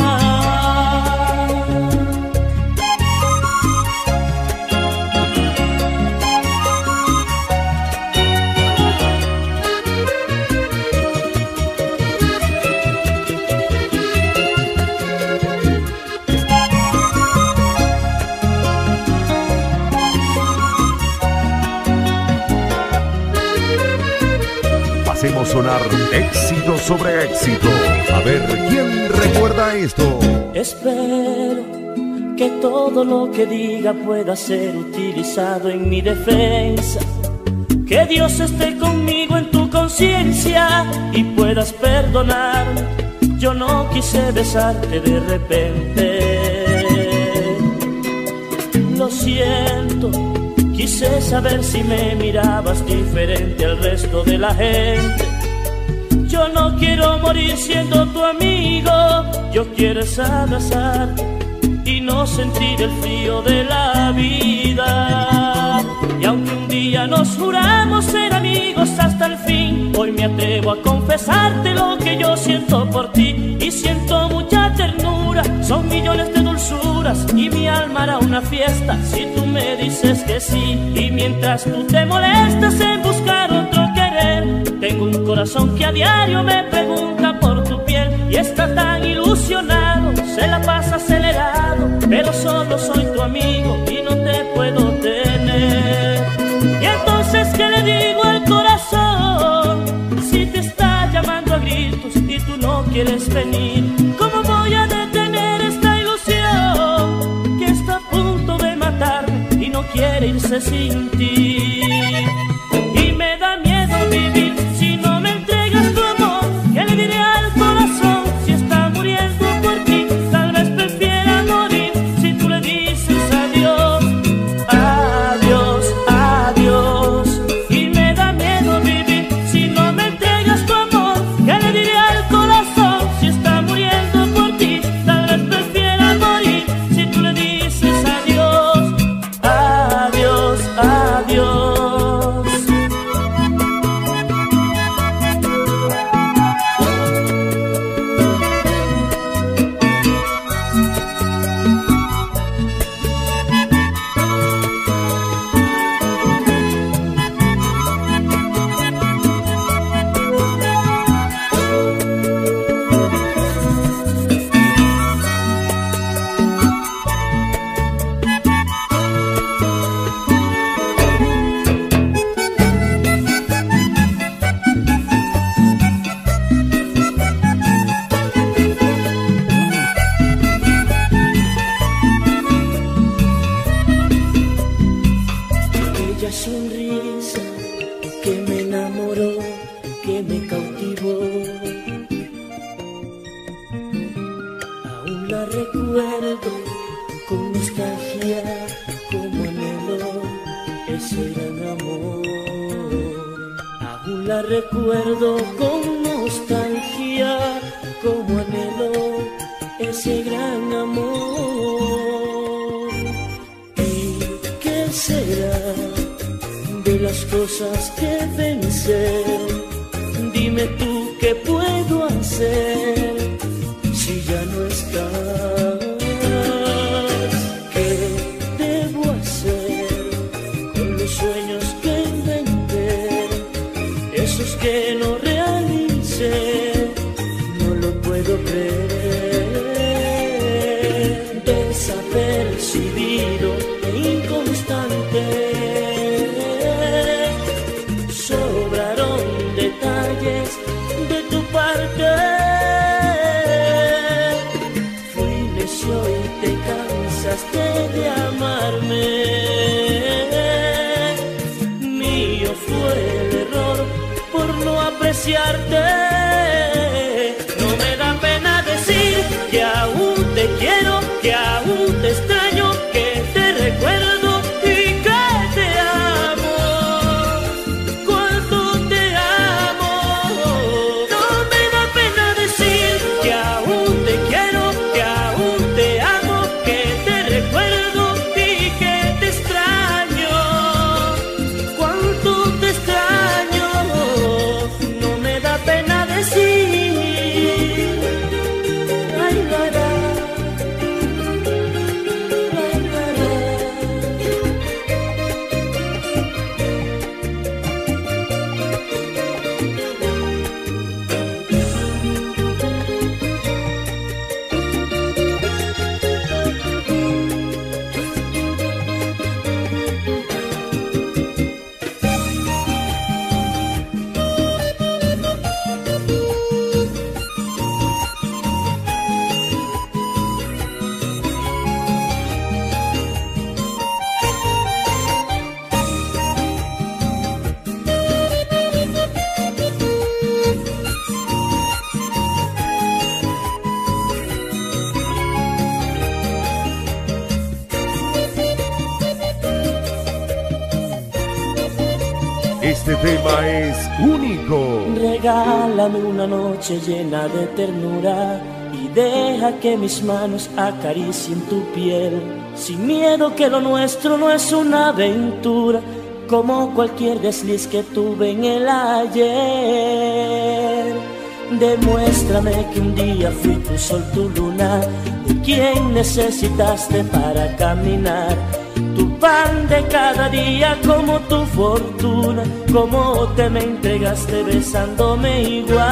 Hacemos sonar éxito sobre éxito. A ver, ¿quién recuerda esto? Espero que todo lo que diga pueda ser utilizado en mi defensa. Que Dios esté conmigo en tu conciencia y puedas perdonarme. Yo no quise besarte de repente. Lo siento. Quise saber si me mirabas diferente al resto de la gente. Yo no quiero morir siendo tu amigo, yo quiero es abrazarte y no sentir el frío de la vida. Y aunque un día nos juramos ser amigos hasta el fin, hoy me atrevo a confesarte lo que yo siento por ti. Y siento mucha ternura, son millones de dulzuras y mi alma hará una fiesta si tú me dices que sí. Y mientras tú te molestas en buscar otro querer, tengo un corazón que a diario me pregunta por tu piel. Y está tan ilusionado, se la pasa acelerado, pero solo soy tu amigo y no te puedo tener. Y entonces, ¿qué le digo al corazón si te está llamando a gritos y tú no quieres venir? ¿Cómo voy a detener esta ilusión que está a punto de matarme y no quiere irse sin ti? Y me da miedo vivir si no me entregas tu amor. ¿Qué le diré al corazón si está muriendo por ti? Tal vez prefiera morir si tú le dices adiós, adiós, adiós. Y me da miedo vivir si no me entregas tu amor. ¿Qué le diré al corazón si está muriendo por ti? Tal vez prefiera morir si tú le dices adiós, adiós, adiós. Aquella sonrisa que me enamoró, que me cautivó, aún la recuerdo con nostalgia, como anhelo ese gran amor. Aún la recuerdo con nostalgia, como anhelo ese gran amor. ¿Y qué será de las cosas que pensé? Dime tú qué puedo hacer si ya no estás. ¿Qué debo hacer con los sueños te extraño, que te recuerdo y que te amo. Cuánto te amo. No me da pena decir que aún te quiero, que aún te amo, que te recuerdo y que te extraño. Cuánto te extraño. No me da pena decir. Ay, la, la. Este tema es único. Regálame una noche llena de ternura y deja que mis manos acaricien tu piel, sin miedo, que lo nuestro no es una aventura como cualquier desliz que tuve en el ayer. Demuéstrame que un día fui tu sol, tu luna, de quien necesitaste para caminar. Tu pan de cada día como tu fortuna, como te me entregaste besándome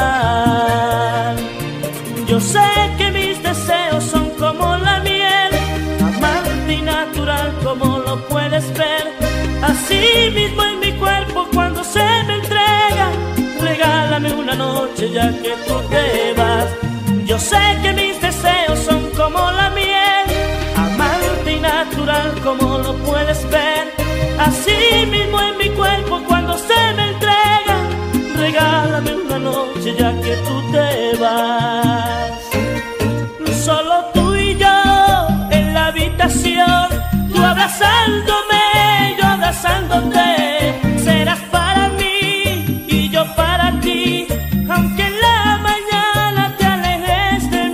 igual. Yo sé que mis deseos son como la miel, amante y natural como lo puedes ver. Así mismo en mi cuerpo cuando se me entrega, regálame una noche ya que tú te vas. Yo sé que mis deseos son como la miel, amante y natural como lo puedes ver. Así mismo en mi cuerpo cuando se me entrega, regálame una noche ya que tú te vas. Solo tú y yo en la habitación, tú abrazándome, yo abrazándote. Serás para mí y yo para ti, aunque en la mañana te alejes de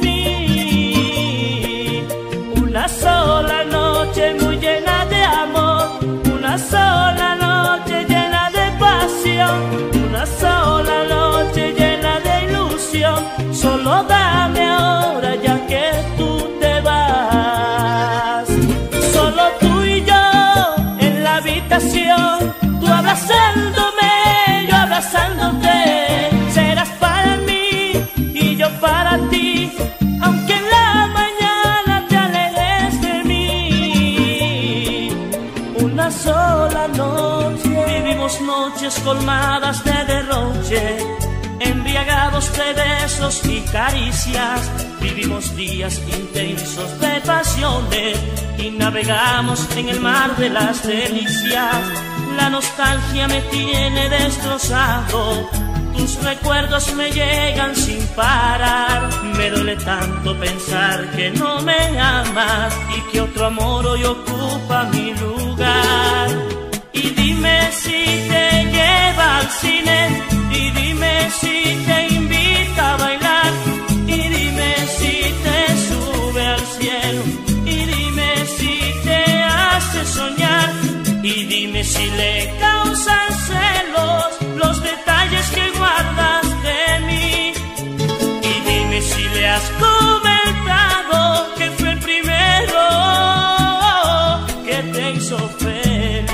mí. Una sola noche muy llena de amor, una sola noche llena de pasión, una sola noche llena de ilusión. Solo dame ahora ya que tú te vas. Solo tú y yo en la habitación, tú abrazándome, yo abrazándote. Serás para mí y yo para ti, aunque en la mañana te alejes de mí. Una sola noche, vivimos noches colmadas de derroche, embriagados de besos y caricias. Vivimos días intensos de pasiones y navegamos en el mar de las delicias. La nostalgia me tiene destrozado, tus recuerdos me llegan sin parar. Me duele tanto pensar que no me amas y que otro amor hoy ocupa mi lugar. Y dime si te lleva al cine, y dime si te invita a bailar, y dime si te sube al cielo, y dime si te hace soñar, y dime si le causan celos los detalles que guardas de mí, y dime si le has comentado que fue el primero que te hizo feliz.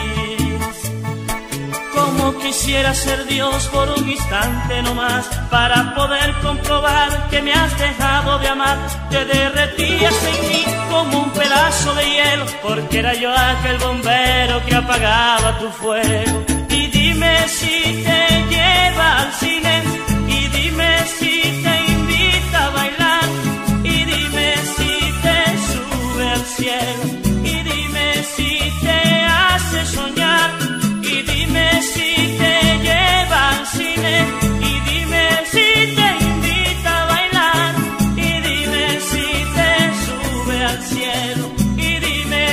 Como quisiera ser Dios por un instante nomás, para poder comprobar que me has dejado de amar. Te derretías en mí como un pedazo de hielo, porque era yo aquel bombero que apagaba tu fuego. Y dime si te lleva al cine, y dime si te invita a bailar, y dime si te sube al cielo, y dime si te hace soñar, y dime si te lleva al cine, y dime si te invita a bailar, y dime si te sube al cielo,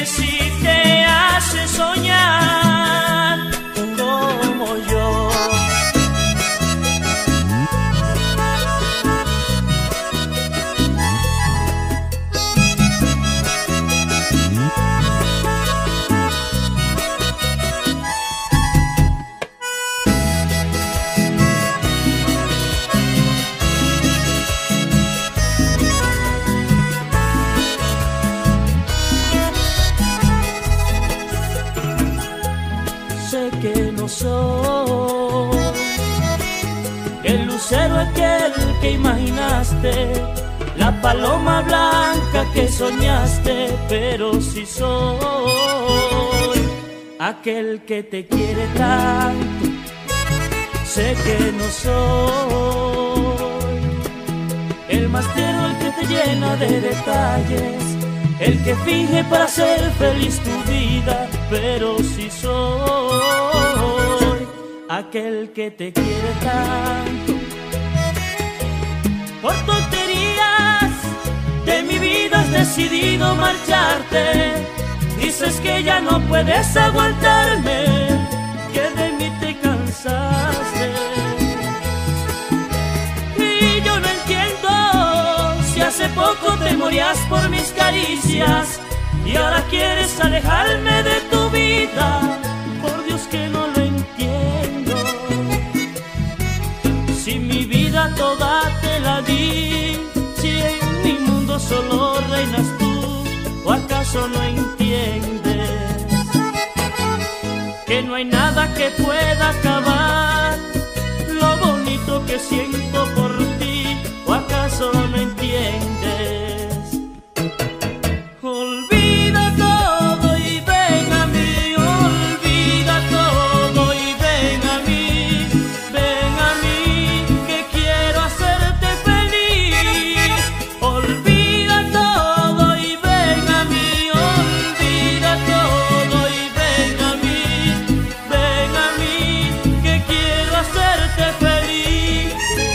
si te hace soñar como yo. Sé que no soy el lucero aquel que imaginaste, la paloma blanca que soñaste, pero sí soy aquel que te quiere tanto. Sé que no soy el más tierno, el que te llena de detalles, el que finge para ser feliz tu vida, pero sí soy aquel que te quiere tanto. Por tonterías de mi vida has decidido marcharte. Dices que ya no puedes aguantarme, que de mí te cansaste. Y yo no entiendo si hace poco te morías por mis caricias y ahora quieres alejarme de tu vida. Por Dios que no lo entiendo. Si mi vida toda te la di, si en mi mundo solo reinas tú, ¿o acaso no entiendes que no hay nada que pueda acabar lo bonito que siento por ti? ¿O acaso no entiendes? Olvida todo y ven a mí, olvida todo y ven a mí, ven a mí que quiero hacerte feliz. Olvida todo y ven a mí, olvida todo y ven a mí, ven a mí que quiero hacerte feliz.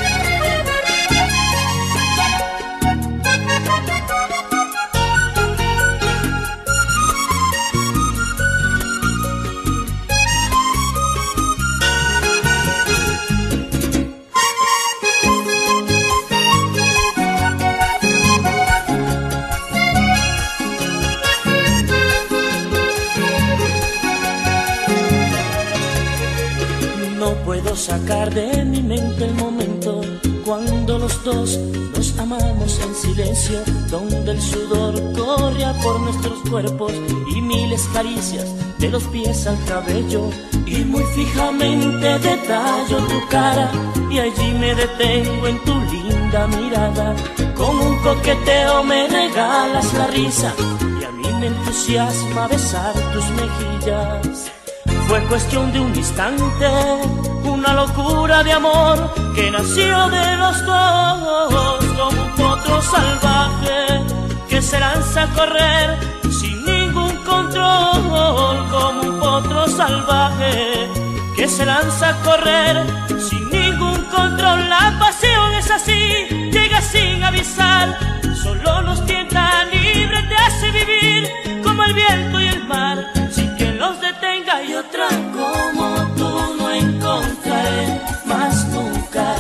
No puedo sacar de mi mente el momento cuando los dos nos amamos en silencio, donde el sudor corría por nuestros cuerpos y miles caricias de los pies al cabello. Y muy fijamente detallo tu cara y allí me detengo en tu linda mirada. Con un coqueteo me regalas la risa y a mí me entusiasma besar tus mejillas. Fue cuestión de un instante, una locura de amor que nació de los dos, como un potro salvaje que se lanza a correr sin ningún control, como un potro salvaje que se lanza a correr sin ningún control. La pasión es así, llega sin avisar, solo nos tienta, libre te hace vivir como el viento y el mar, sin que los detenga. Y otra como tú no encontraré más nunca.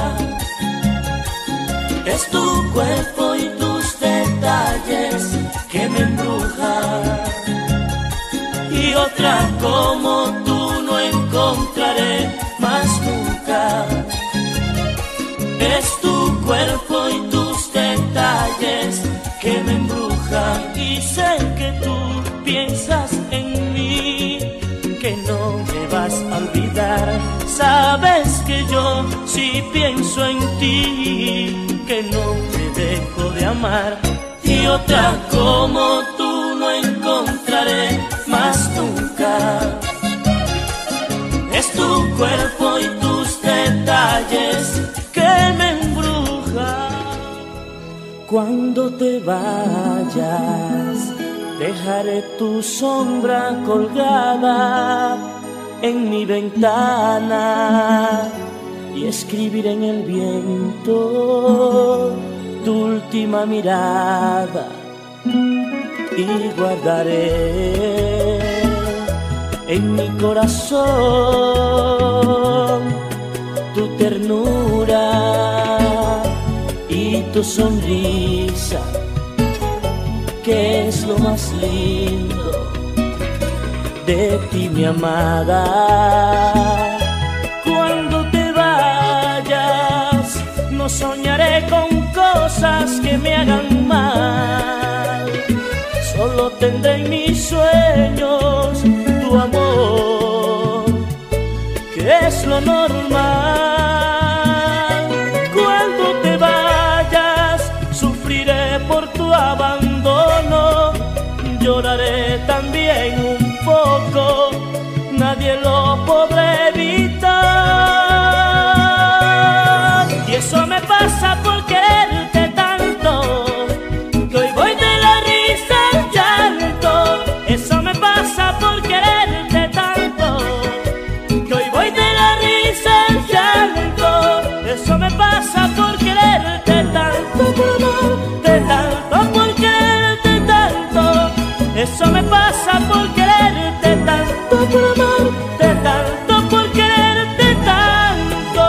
Es tu cuerpo y tus detalles que me embrujan. Y otra como tú no encontraré más nunca. Es tu cuerpo y tus detalles que me embrujan. Y sé que tú piensas en mí, que no me vas a olvidar. Sabes que yo sí pienso en ti, que no te dejo de amar. Y otra como tú no encontraré más nunca. Es tu cuerpo y tus detalles que me embrujan. Cuando te vayas, dejaré tu sombra colgada en mi ventana y escribiré en el viento tu última mirada. y guardaré en mi corazón tu ternura y tu sonrisa, que es lo más lindo de ti, mi amada. Cuando te vayas, no soñaré con cosas que me hagan mal. Solo tendré en mis sueños tu amor, que es lo normal. Cuando te vayas, sufriré por tu abandono, lloraré también un poco, nadie lo podrá evitar. Y eso me pasa por quererte tanto, que hoy voy de la risa al llanto. Eso me pasa por quererte tanto, que hoy voy de la risa al llanto. Eso me pasa por quererte tanto, por amarte tanto, por quererte tanto. Eso me pasa por quererte tanto, por amarte tanto, por quererte tanto.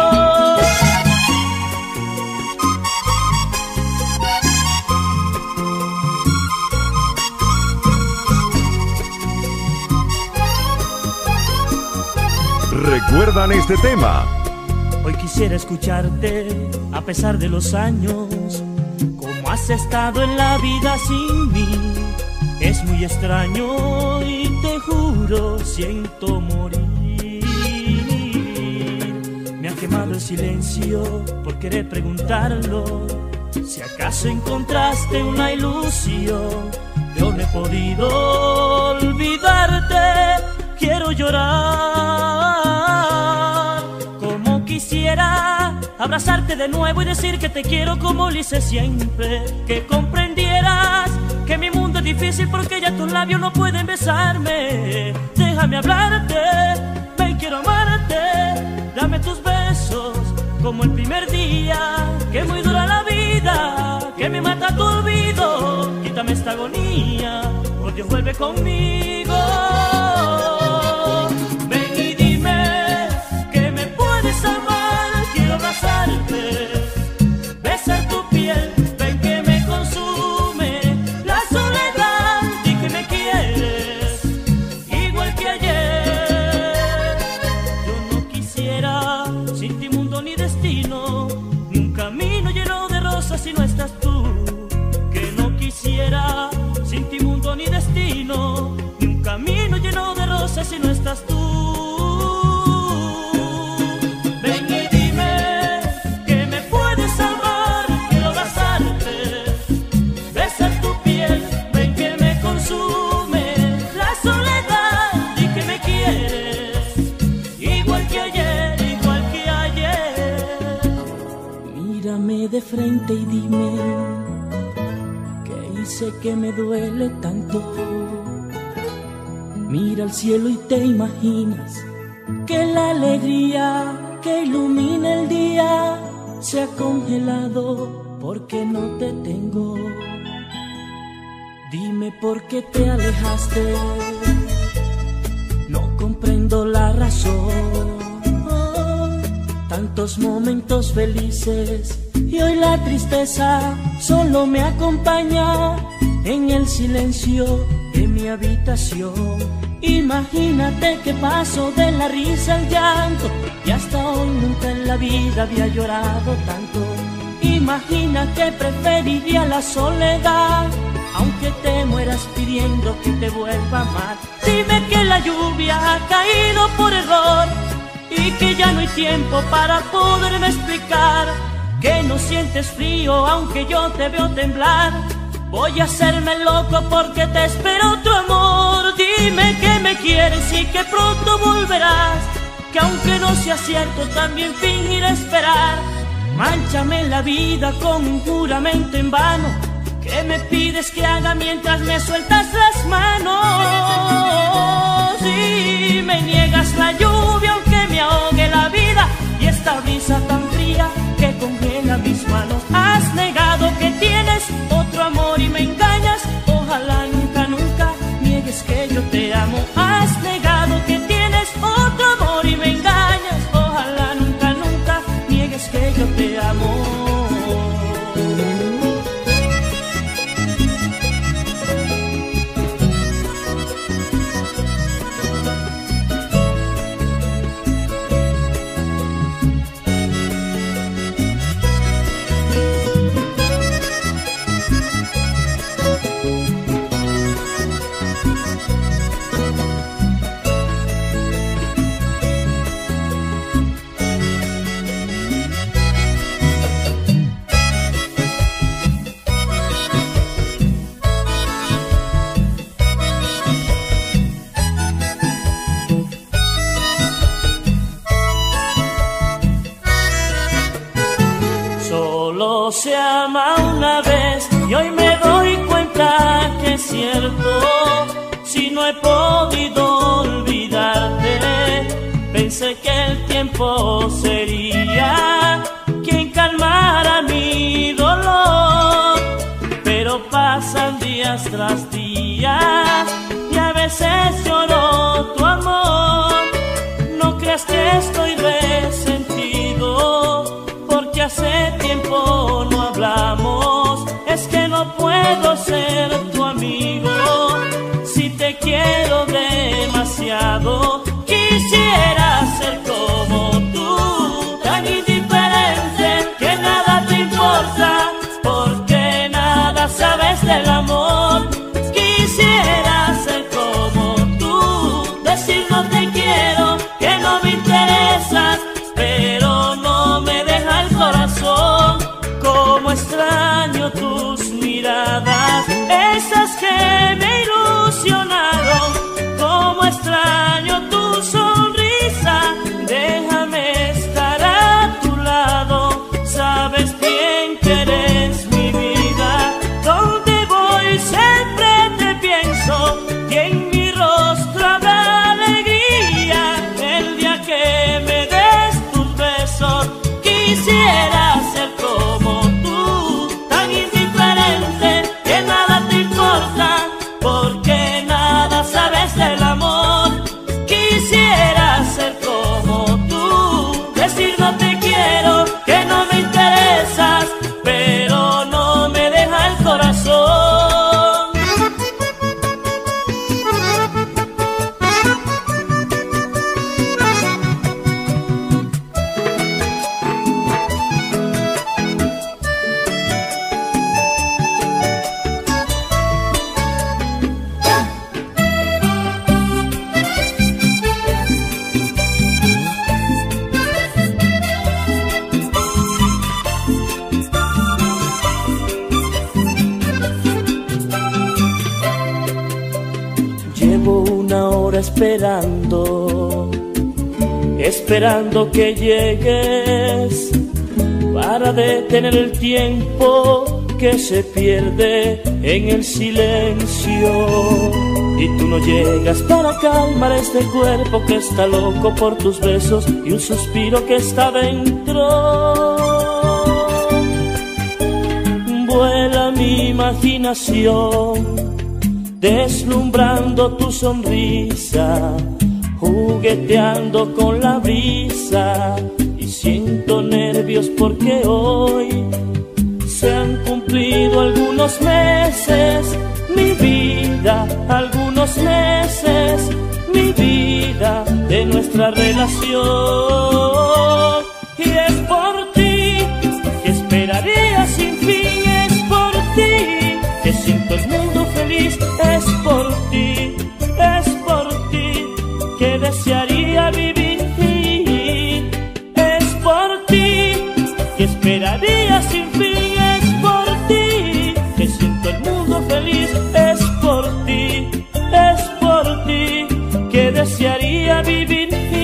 ¿Recuerdan este tema? Hoy quisiera escucharte a pesar de los años, cómo has estado en la vida sin mí. Es muy extraño y te juro siento morir. Me ha quemado el silencio por querer preguntarlo, si acaso encontraste una ilusión. Yo no he podido olvidarte, quiero llorar. Como quisiera abrazarte de nuevo y decir que te quiero como lo hice siempre, que comprendieras que mi mundo es difícil porque ya tus labios no pueden besarme. Déjame hablarte, ven, quiero amarte. Dame tus besos como el primer día, que muy dura la vida, que me mata tu olvido. Quítame esta agonía, por Dios vuelve conmigo. Ven y dime que me puedes amar, quiero abrazarte, besar tu piel. Si no estás tú, que no quisiera sin ti mundo ni destino, ni un camino lleno de rosas si no estás tú. Ven y dime que me puedes amar, quiero abrazarte, besar tu piel, ven que me consume la soledad y que me quieres igual que ayer, igual que ayer. Mírame de frente y dime que hice que me duele tanto. Mira al cielo y te imaginas que la alegría que ilumina el día se ha congelado porque no te tengo. Dime por qué te alejaste, no comprendo la razón. Tantos momentos felices y hoy la tristeza solo me acompaña en el silencio de mi habitación. Imagínate que paso de la risa al llanto y hasta hoy nunca en la vida había llorado tanto. Imagina que preferiría la soledad, aunque te mueras pidiendo que te vuelva a amar. Dime que la lluvia ha caído por error y que ya no hay tiempo para poderme explicar, que no sientes frío aunque yo te veo temblar. Voy a hacerme loco porque te espero otro amor. Dime que me quieres y que pronto volverás, que aunque no sea cierto también fingiré esperar. Mánchame la vida con un juramento en vano, que me pides que haga mientras me sueltas las manos. Y me niegas la lluvia aunque me ahogue la vida, y esta brisa tan fría que congela mis manos. Has negado que tienes otro amor y me engañas, ojalá se ama una vez y hoy me doy cuenta que es cierto. Si no he podido olvidarte, pensé que el tiempo sería quien calmara mi dolor. Pero pasan días tras días y a veces lloro tu amor. No creas que estoy resentido porque hace tiempo no hablamos. Es que no puedo ser tu amigo si te quiero demasiado. Quisiera ser como tú, tan indiferente que nada te importa, porque nada sabes del amor. Quisiera ser como tú, decir no te quiero, que no me interesas, pero no me deja el corazón. Como extraño tus miradas, esas que me ilusionaron. Como extraño tu sonrisa, déjame estar a tu lado. Sabes bien que eres mi vida, donde voy siempre te pienso, y en mi rostro habrá alegría el día que me des tus besos. Quisiera ser como tú, tan indiferente que nada te importa, porque nada sabes del amor. Quisiera ser como tú, decir no te quiero, que no me interesas, pero no me deja el corazón. Llevo una hora esperando, esperando que llegues, para detener el tiempo que se pierde en el silencio. Y tú no llegas para calmar este cuerpo que está loco por tus besos y un suspiro que está dentro. Vuela mi imaginación, deslumbrando tu sonrisa, jugueteando con la brisa, y siento nervios porque hoy se han cumplido algunos meses, mi vida, algunos meses, mi vida, de nuestra relación. Y es por ti que esperaría sin fin, es por ti que siento el mundo feliz, es por ti, es por ti que desearía vivir. Es por ti que esperaría sin fin, es por ti que siento el mundo feliz. Es por ti, es por ti que desearía vivir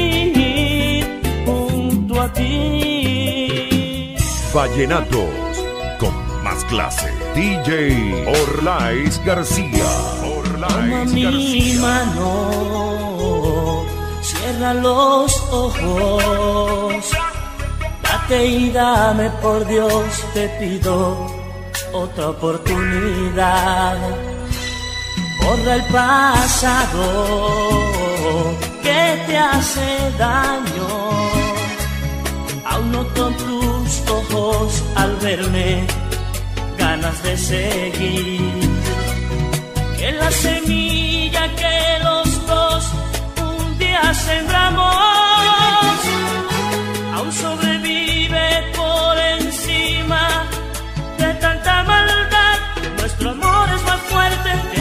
junto a ti. Vallenatos con más clase. D J Orlais García. Toma mi mano, cierra los ojos, date y dame, por Dios te pido otra oportunidad. Borra el pasado que te hace daño. Aún noto en tus ojos al verme ganas de seguir. Que la semilla que los dos un día sembramos aún sobrevive por encima de tanta maldad. Nuestro amor es más fuerte